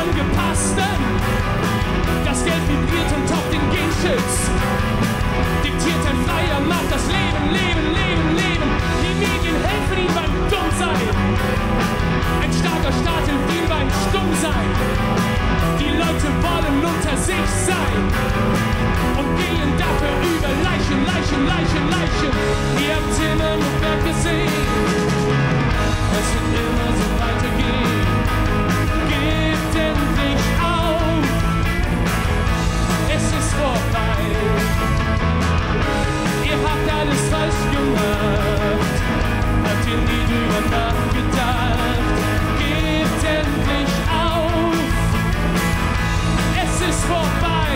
Angepassten. Das Geld vibriert und taucht den Genschutz. Diktiert ein freier Markt das Leben, Leben, Leben, Leben. Die Medien helfen ihm beim Dummsein. Ein starker Staat hilft ihm beim Stummsein. Die Leute wollen unter sich sein und gehen dafür über Leichen, Leichen, Leichen, Leichen. Ihr habt immer nur Berg gesehen. Es wird immer so weitergehen. Gebt endlich auf. Es ist vorbei. Ihr habt alles falsch gemacht. Habt ihr nie drüber nachgedacht? Gebt endlich auf. Es ist vorbei.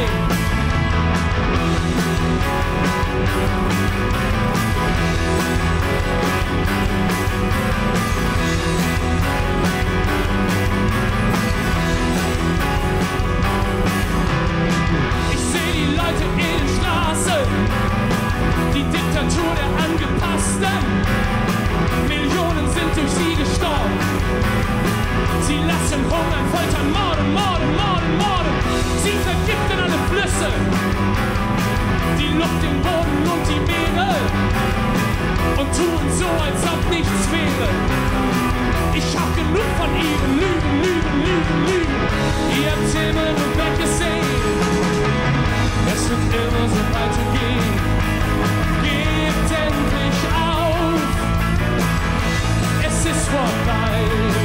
Ich sehe die Leute in den Straßen, die Diktatur der Angepassten. Millionen sind durch sie gestorben. Sie lassen hungern, foltern, morden, morden, morden, morden. Sie vergiften alle Flüsse, die Luft, den Boden und die Meere und tun so, als ob nichts wäre. Ich hab genug von ihnen, Lügen, Lügen, Lügen, Lügen. Ihr habt immer nur weggesehen. Es wird immer so weitergehen. Gebt endlich auf. Es ist vorbei.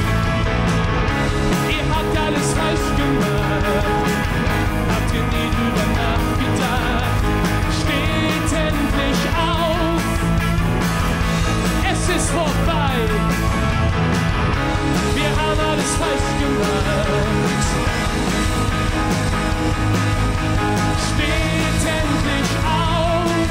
Ihr habt alles falsch gemacht. Habt ihr nie drüber nachgedacht? Steht endlich auf. Es ist vorbei. Wir haben alles falsch gemacht. Steht endlich auf.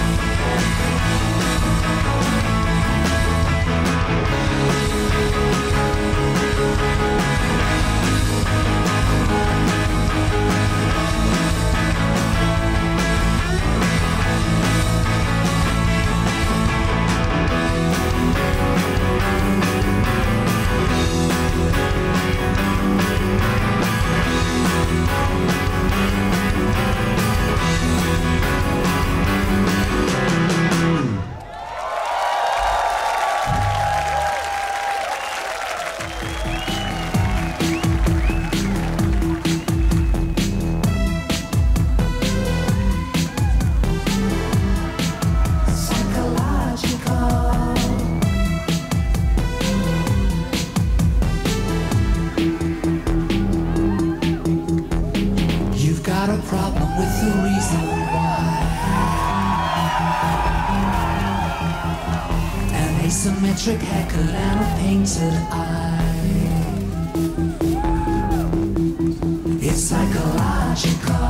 Asymmetric heckle and a painted eye. It's psychological.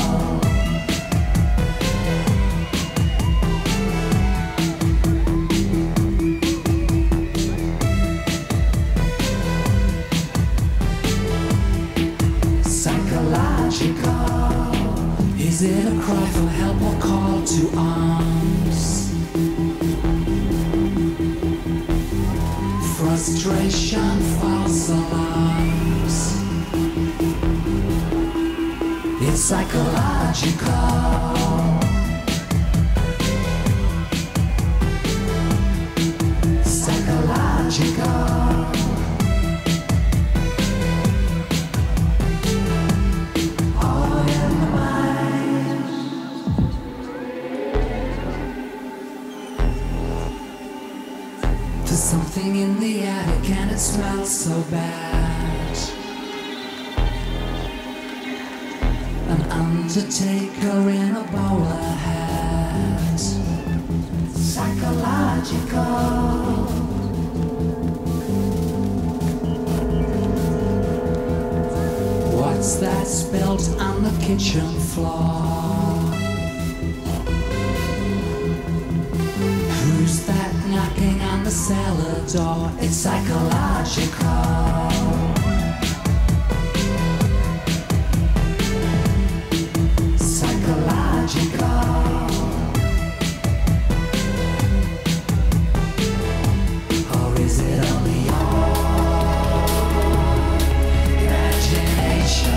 Psychological. Is it a cry for help or call to arms? Frustration, false alarms. It's psychological. Psychological. All in the mind. There's something in the attic and it smells so bad. An undertaker in a bowler hat. Psychological. What's that spilled on the kitchen floor? Who's that knocking on the cellar door? It's psychological. Or is it only your imagination?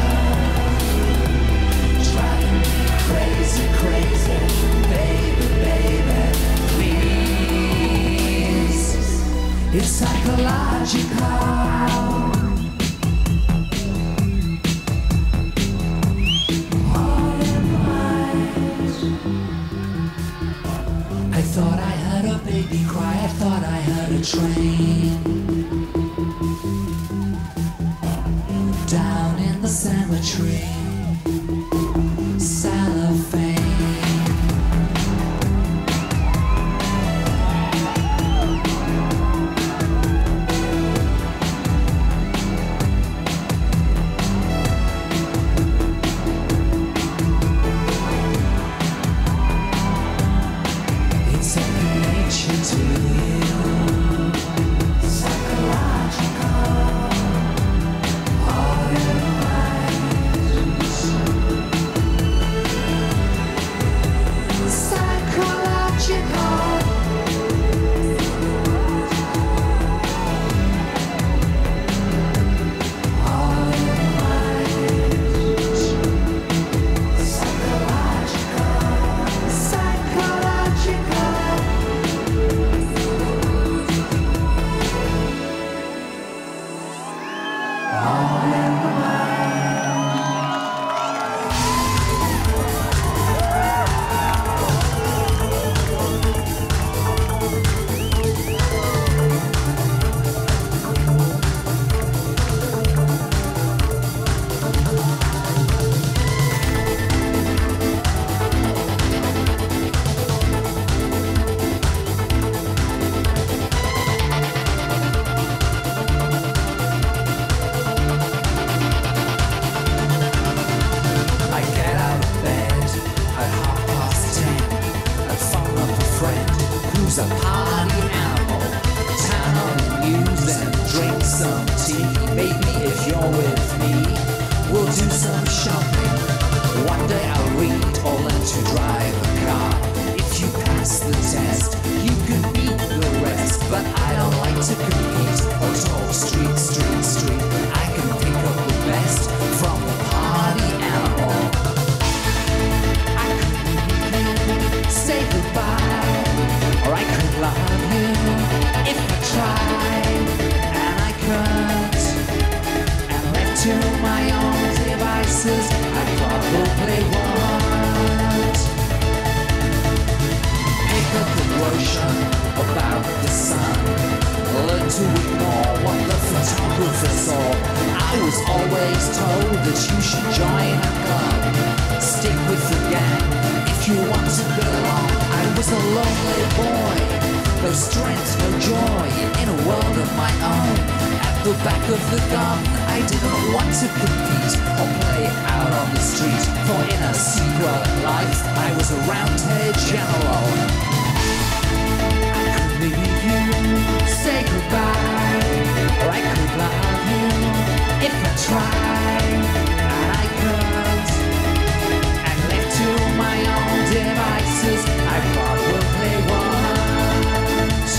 train down in the cemetery, cellophane. A party animal, turn on the news and drink some tea. Maybe if you're with me, we'll do some shopping. One day I'll read or learn to drive a car. If you pass the test, you can beat the rest. But I don't like to compete or talk street, street, street. I can pick up the best from the party animal. I could say goodbye, or I could love you if I tried, and I could. And left to my own devices, I probably would. Pick up the brochure about the sun, learn to ignore what the photographer saw. I was always told that you should join a club, stick with the gang if you want to belong. I was a lonely boy, no strength, no joy, in a world of my own. At the back of the garden, I didn't want to compete or play out on the street. For in a secret life, I was a roundhead general. I could leave you, say goodbye, or I could love you if I tried, and I could. And left to my own devices, I probably won't.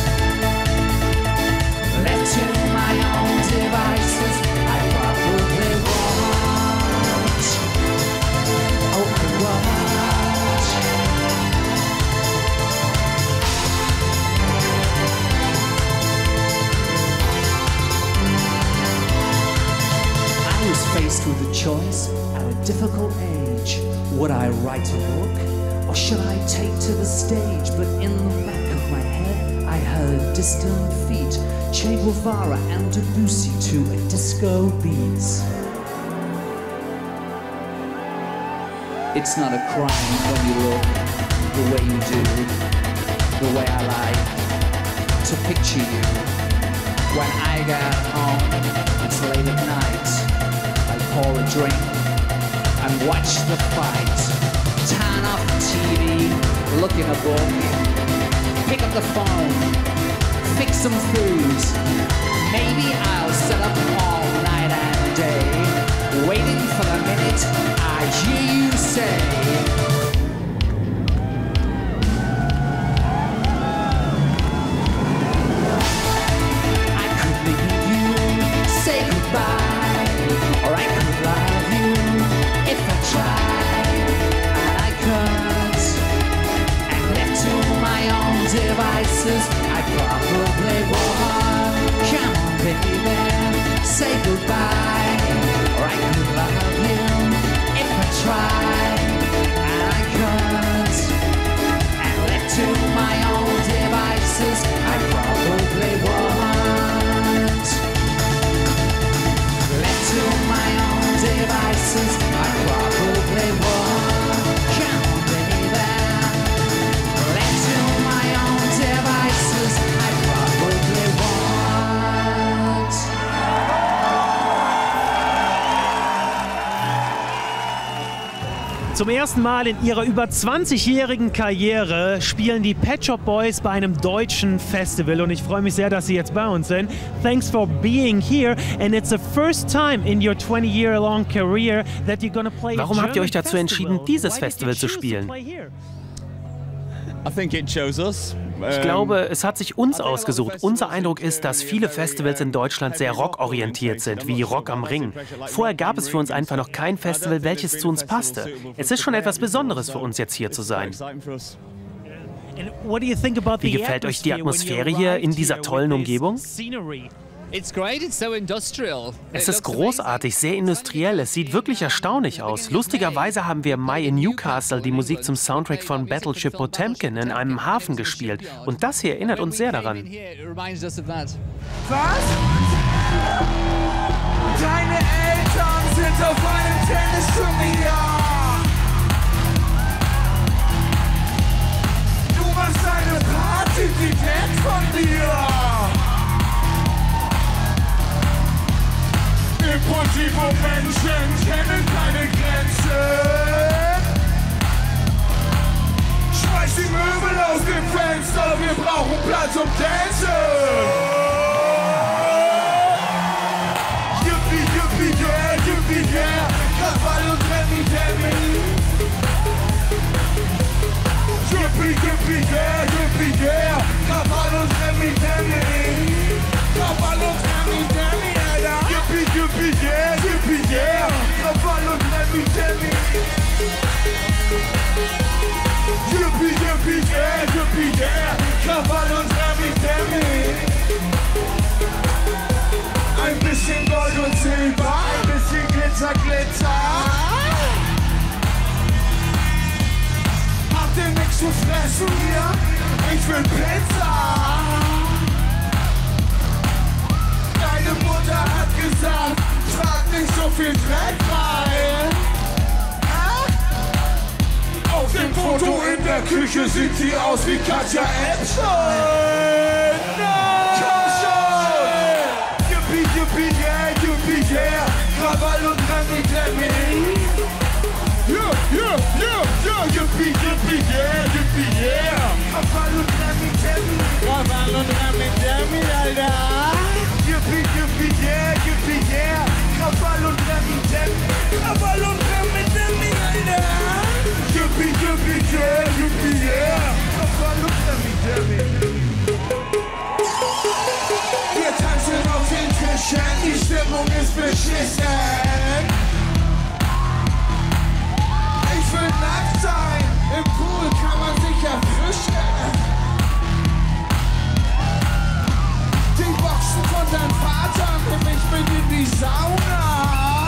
Left to my own devices, I probably won't. Oh, I won't. I was faced with a choice at a difficult age. Would I write a book, or should I take to the stage? But in the back of my head, I heard distant feet, Che Guevara and Debussy to a disco beat. It's not a crime when you look the way you do, the way I like to picture you. When I get home, it's late at night, I pour a drink and watch the fight. Turn off the T V, look in a book, pick up the phone, fix some food. Maybe I'll set up all night and day, waiting for the minute I hear you say, I could leave you, say goodbye, or I could love you if I tried, and I could. And left to my own devices, I probably would. Come on, baby, say goodbye, or I could love you if I tried, and I could. And left to my own devices, I probably would. Zum ersten Mal in ihrer über zwanzigjährigen Karriere spielen die Pet Shop Boys bei einem deutschen Festival und ich freue mich sehr, dass sie jetzt bei uns sind. Thanks for being here and it's the first time in your twenty-year-long career that you're gonna play. Warum habt ihr euch dazu entschieden, dieses Festival zu spielen? Ich glaube, es hat sich uns ausgesucht. Unser Eindruck ist, dass viele Festivals in Deutschland sehr rockorientiert sind, wie Rock am Ring. Vorher gab es für uns einfach noch kein Festival, welches zu uns passte. Es ist schon etwas Besonderes für uns, jetzt hier zu sein. Wie gefällt euch die Atmosphäre hier in dieser tollen Umgebung? Es ist großartig, sehr industriell, es sieht wirklich erstaunlich aus. Lustigerweise haben wir im Mai in Newcastle die Musik zum Soundtrack von Battleship Potemkin in einem Hafen gespielt. Und das hier erinnert uns sehr daran. Was? Deine Eltern sind auf einem Tennisturnier. Du machst eine Party, die kennt von dir. Impulsive Menschen kennen keine Grenzen. Schmeiß die Möbel aus dem Fenster, wir brauchen Platz zum Tanzen. Yippie, yippie, yeah, yippie, yeah, Krawall und Remi, Demi. Yippie, yippie, yeah, yippie, yeah, Krawall und Remi, Demi. Krawall und Remi, Demi, Alter. Yippie, yippie, yeah, yippie, yeah, Krawall und Remi, Demi. Yippie, yippie, yeah, yippie, yeah, Krawall und Remi, Demi. Ein bisschen Gold und Silber, ein bisschen Glitzer, Glitzer. Habt ihr nix zu fressen hier? Ich will Pizza. Deine Mutter hat gesagt, trag nicht so viel Dreck rein. Ah? Auf dem Foto in der Küche sieht sie aus wie Katja Epstein. Komm schon! Yippie, yippie, yeah, yippie, yeah, Krawall und Remi, Demi. Yeah, yeah, yeah, yeah, yippie, yippie, yeah, yippie, yeah, Krawall und Remi, Demi. Krawall und Remi, Demi, Alter. Yippie, yippie, yeah, yippie, yeah, Krawall und Remi, Demi. Krawall und Remi, Demi, Alter. Yippie, yippie, yeah, yippie, yeah, Krawall und Remi, Demi. Wir tanzen auf den Tischen, die Stimmung ist beschissen. Ich will nackt sein, im Pool kann man sich erfrischen. Die Boxen von deinem Vater nimm ich mit in die Sauna.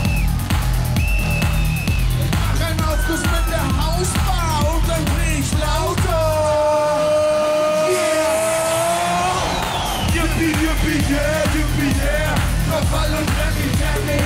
Ich mach einen Aufguss mit der Hausbar und dann dreh ich lauter. Yeah! Yippie, yippie, yeah, yippie, yeah, Krawall und Remi, Demi.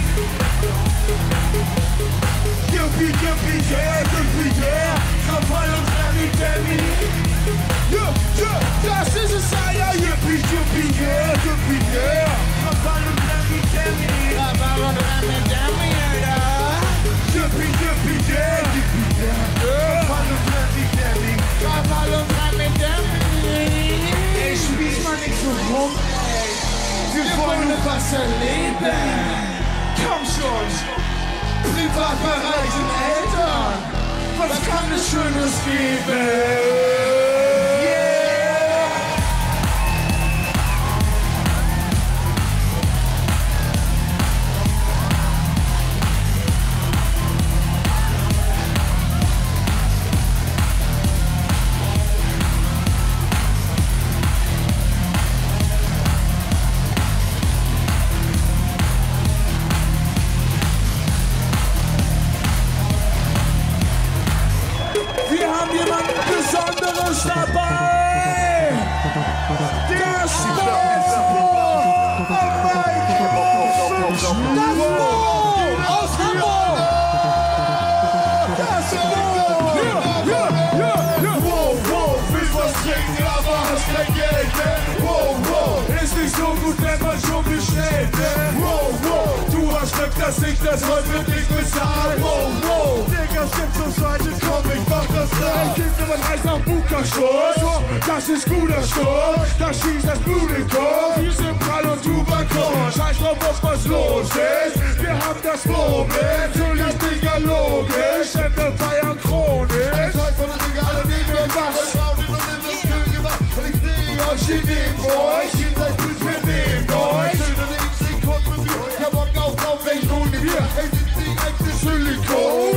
Yippie, yippie, yeah, yippie, yeah, Krawall und Remi, Demi. Yeah, yeah, das ist es, Alter. Yippie, yippie, yeah, yippie, yeah, Krawall und Remi, Demi. Krawall und Remi, Demi, Alter. Yippie, yippie, yeah, yippie, yeah, Krawall und Remi, Demi. Krawall und Remi, Demi. Ey, spieß mal nicht so rum, ey. Wir wollen nur was erleben. Komm schon. Privatbereich und Eltern, was kann es Schönes geben? Besonderes dabei! Der Sport! Am Mikrofon! Das Mo! Aus Hamburg! Das Mo! Ja, ja, ja, ja! Wow, wow, will was trinken, aber hast kein Geld, ne? Wow, wow, ist nicht so gut, wenn man schon bestellt, ne? Wow, wow, du hast Glück, dass ich das heute für dich bezahle. Wow, wow, Scheiß auf Buka-Sturz, das ist guter Sturz, da schießt das Blut in den Kopf. Wir sind prall und Tubakon, scheiß drauf, ob was los ist. Wir haben das Problem, natürlich Dinger logisch, denn wir feiern chronisch. Zeit von den Regalen, nehmen wir was. Und ich sehe euch, die nehmen euch, ihr seid gut, wir nehmen euch. Ich hab Bock auf Aufwechslung, wir, ey, sind die echte Silikon.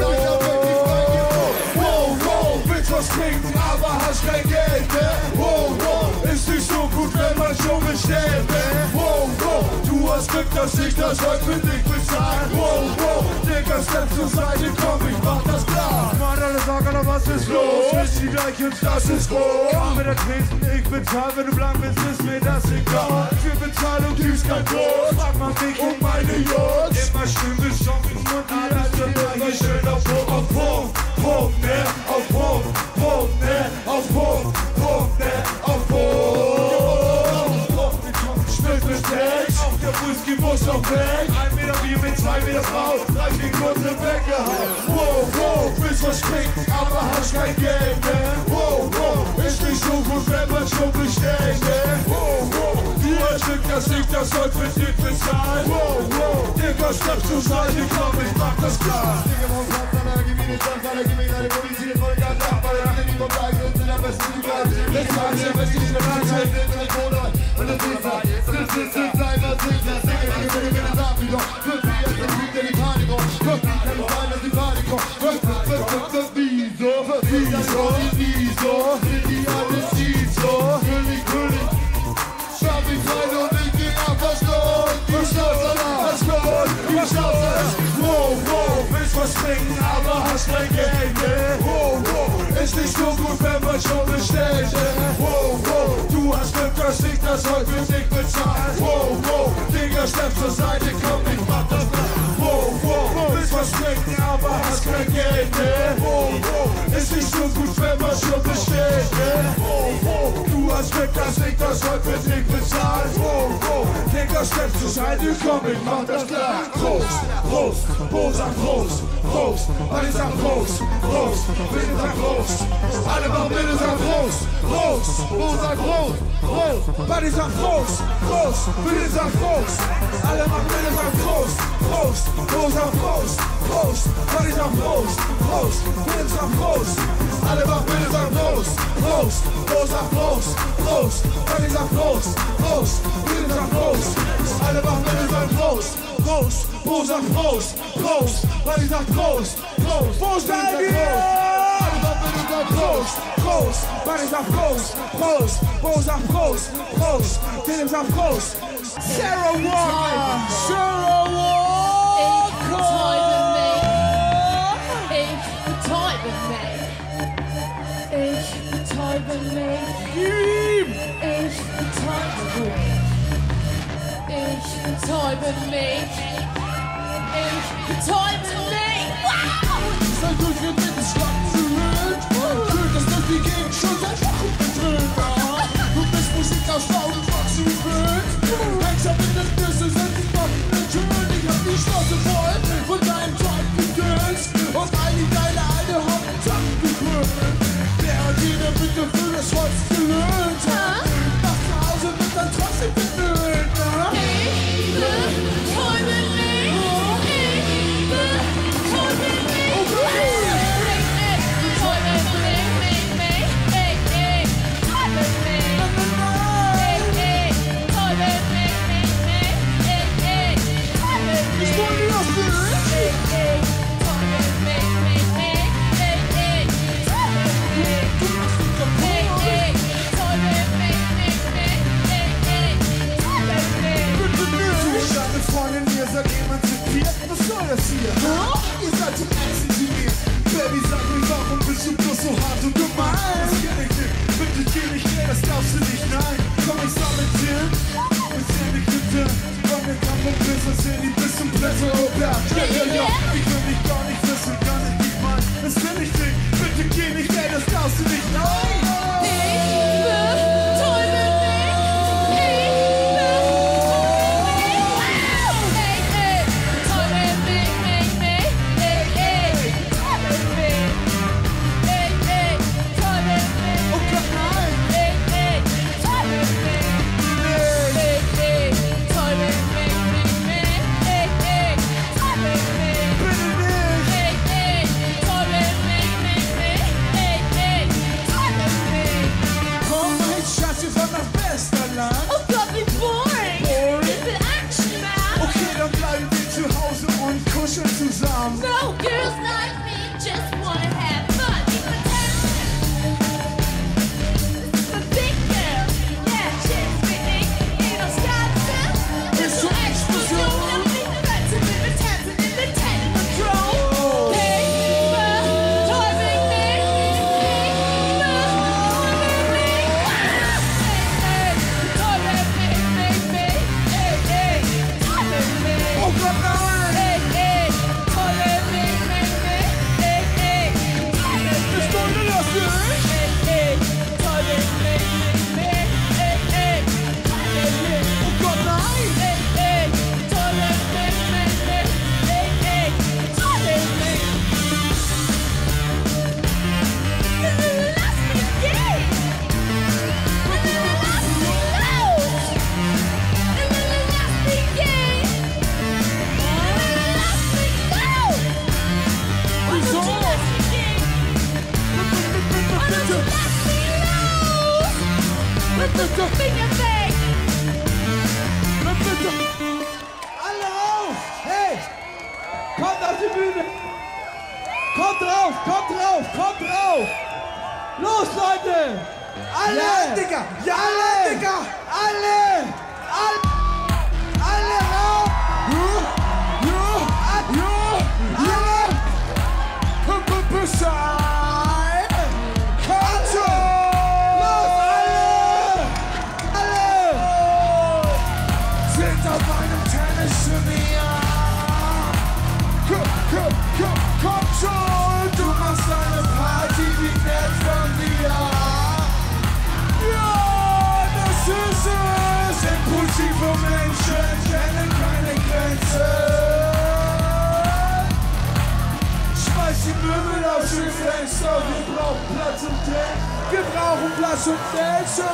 Wow, wow, willst was trinken, aber hast kein Geld, ne? Wow, wow, ist nicht so gut, wenn man schon bestellt, ne? Wow, wow, du hast Glück, dass ich das heute für dich bezahle. Wow, wow, Digga, step zur Seite, komm, ich mach das klar. Mann, alle sagen, Alter, was ist los? Ist die gleich und das ist rot. Komm mit der Tresen, ich bezahl, wenn du blank bist, ist mir das egal. Für Bezahlung gibt's kein Los, frag mal mich um meine Jungs. Immer schön besoffen und die Alter, immer schön auf Hoch, auf Hoch, Hoch, ne? Auf Hoch, Hoch, ne? Auf Hoch, Hoch, ne? Auf Hoch. Schmidt mit Text, auch der Whisky muss noch weg. Ein Meter Bier mit zwei Meter Frau, drei gegen kurze weggehauen. Wow, wow, willst was trinken, aber hast kein Geld, ne? Wow, wow, ist nicht so gut, wenn man schon bestellt, ne? Wow, wow, du hast Glück, dass ich das heute für dich bezahl. Wow, wow, Digga, stepp zur Seite, komm, ich mach das klar. Digga, warum kommt einer, gib mir den Chance, Alter, gib mir deine Polizei, voll ganz ab, weil er hat die kommt gleich und sind am besten die Gleiche. Letztes Mal, der beste ist der Gleiche, der Kohle, und das ist halt, sind, sind, sind, bleib mal sicher, Digga, ich will mir das ab, wie doch, für sie, jetzt gibt er die Panik auf, für sie, kann es sein, dass die Panik auf, für, für, für, für, für, wieso, für, wieso, wieso, sind die alles wieso, König, König, schaff ich rein und ich geh ab, was los, was los, was los, was los, wow, wow, willst was trinken, aber hast kein Geld, ne, wow, wow, ist nicht so gut, wenn man schon bestellt, ne, wow, wow, du hast Glück, dass ich das heute für dich bezahl, wow, wow, Digga, stepp zur Seite, komm, ich mach das klar, wow, wow, willst was trinken, aber hast kein Geld, ne, wow, wow, ist nicht so gut, wenn man schon bestellt, ne, wow, wow, du hast Glück, dass ich das heute für dich bezahl, wow, wow, Digga, stepp zur Seite, komm, ich mach das klar, Prost, Prost, Bosa, Prost, Prost, alle sagen Prost, Prost, bitte sag Prost, alle machen bitte sag Prost, Prost, Bosa, Prost, Prost, Buddy sag Prost, Prost, bitte sag Prost, alle machen bitte sag Prost, Prost, Bosa, Prost, Prost, Buddy sag Prost, Prost, bitte sag Prost, alle machen bitte sag Prost, Prost, Bosa, Prost, Prost, Buddy sag Prost, Prost, bitte sag Prost, alle machen bitte sag Prost, Prost, Bosa, Prost, Prost, Buddy sag Prost, Prost, Prost, Prost, Prost, Buddy sag Prost, Prost, Bosa, Prost, Prost, Dylan sag Prost, Sarah Walker, Sarah Walker. Ich betäube mich. Ich betäube mich. Ich betäube mich. Ich betäube mich. Ich betäube mich. Wow! Sein durchgedrehtes Schlaggerät. Schön, dass das die Gegend schon seit Wochen betrifft. Du bist Musik aus Blau und Wachs und Bild. Hängs ab in den Nüsse, sind die Waffen in Schön. Ich hab die Straße voll von deinem Tag gedönst. Und einige deine alte Hocken Tacken gekrümmt. Wer hat jeder bitte für das Holz gelöhnt? Nach Hause wird dann trotzdem benötigt. Ich betäube just wanna have fun. The big girl, yeah, chicks with me, ain't no Wisconsin. It's an explosion. Dancing in the dancing in the technodrome. Hey, the toy big me, the toy big me. Hey, hey, toy big me, big me. Hey, hey, toy big me. Oh, come on. Hey, hey, toy big me, big me. Hey, hey, toy big me. It's going to last year. Hey, hey, toy big me, big me. Hey, hey, toy big me. Oh, come on. Hey, hey, toy big me, big me. Hey, hey, toy big me. This is the last big game. This is the last big load. This is the last big game. This is the last big load. What is the last big game? What is the last big load? With the finger thing. Alle rauf! Hey! Kommt auf die Bühne! Kommt drauf, kommt drauf, kommt drauf! Los, Leute! Alle! Ja, Digga! Ja, alle! Digga! Alle! Alle! Alle rauf! Ja! Ja! Ja! Ja! Bescheid! Kommt schon! Los, alle! Alle! Sind auf einem Tennisturnier! Komm, komm, komm, komm schon! Du machst eine Party wie nett von dir! Ja, das ist es! Impulsive Menschen kennen keine Grenzen! Schmeiß die Möbel aus dem Fenster! Wir brauchen Platz und Dance! Wir brauchen Platz und Dance!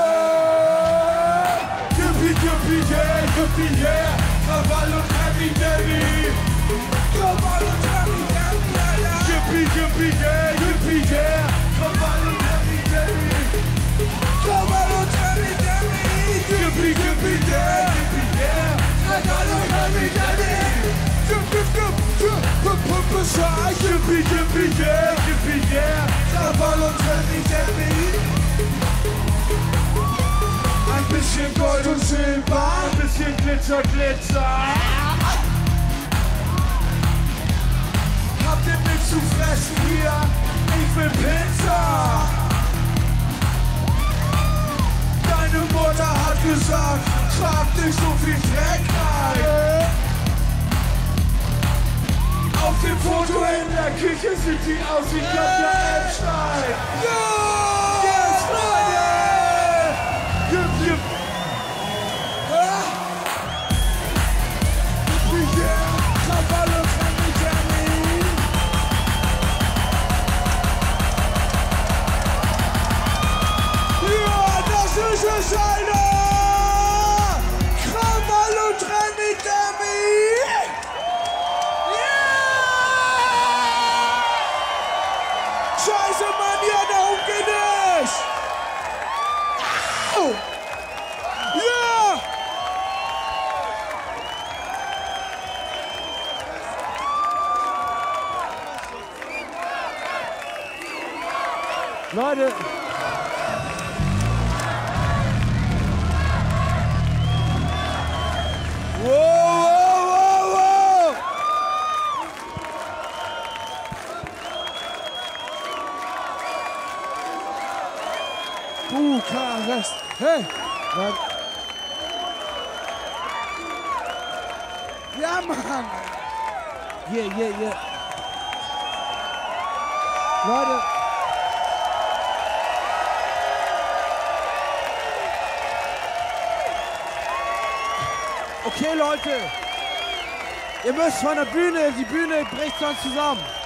Yippie, yippie, yeah, yippie, yeah! Krawall und Happy Daddy! Krawall und Happy Daddy, ja, ja! Yippie, yippie, yeah, yippie, yeah! Krawall und Happy Daddy! Krawall und Happy Daddy! Yippie, yippie, yeah, yippie, yeah! Krawall und Happy Daddy! Yippie, yippie, yippie, Bescheid! Yippie, yippie, yeah, yippie, yeah! Krawall und Happy Daddy! Ein bisschen Gold und Silber, ein bisschen Glitzer, Glitzer. Habt ihr nichts zu fressen hier? Ich will Pizza. Deine Mutter hat gesagt, trag nicht so viel Dreck rein. Auf dem Foto in der Küche sieht sie aus wie Katja Epstein. Ja! Yes, Leute! Yip, yip. Ah. Yeah, Krawall und Happy Daddy. Ja, das ist es, Alter! Krawall und Happy Daddy. Scheiße, Mann, ja, darum geht es! Au! Ja! Leute! Wow, wow, wow, wow! Bukarest! Hey! Mann. Ja, Mann! Yeah, yeah, yeah! Leute! Okay, Leute! Ihr müsst von der Bühne, die Bühne bricht sonst zusammen.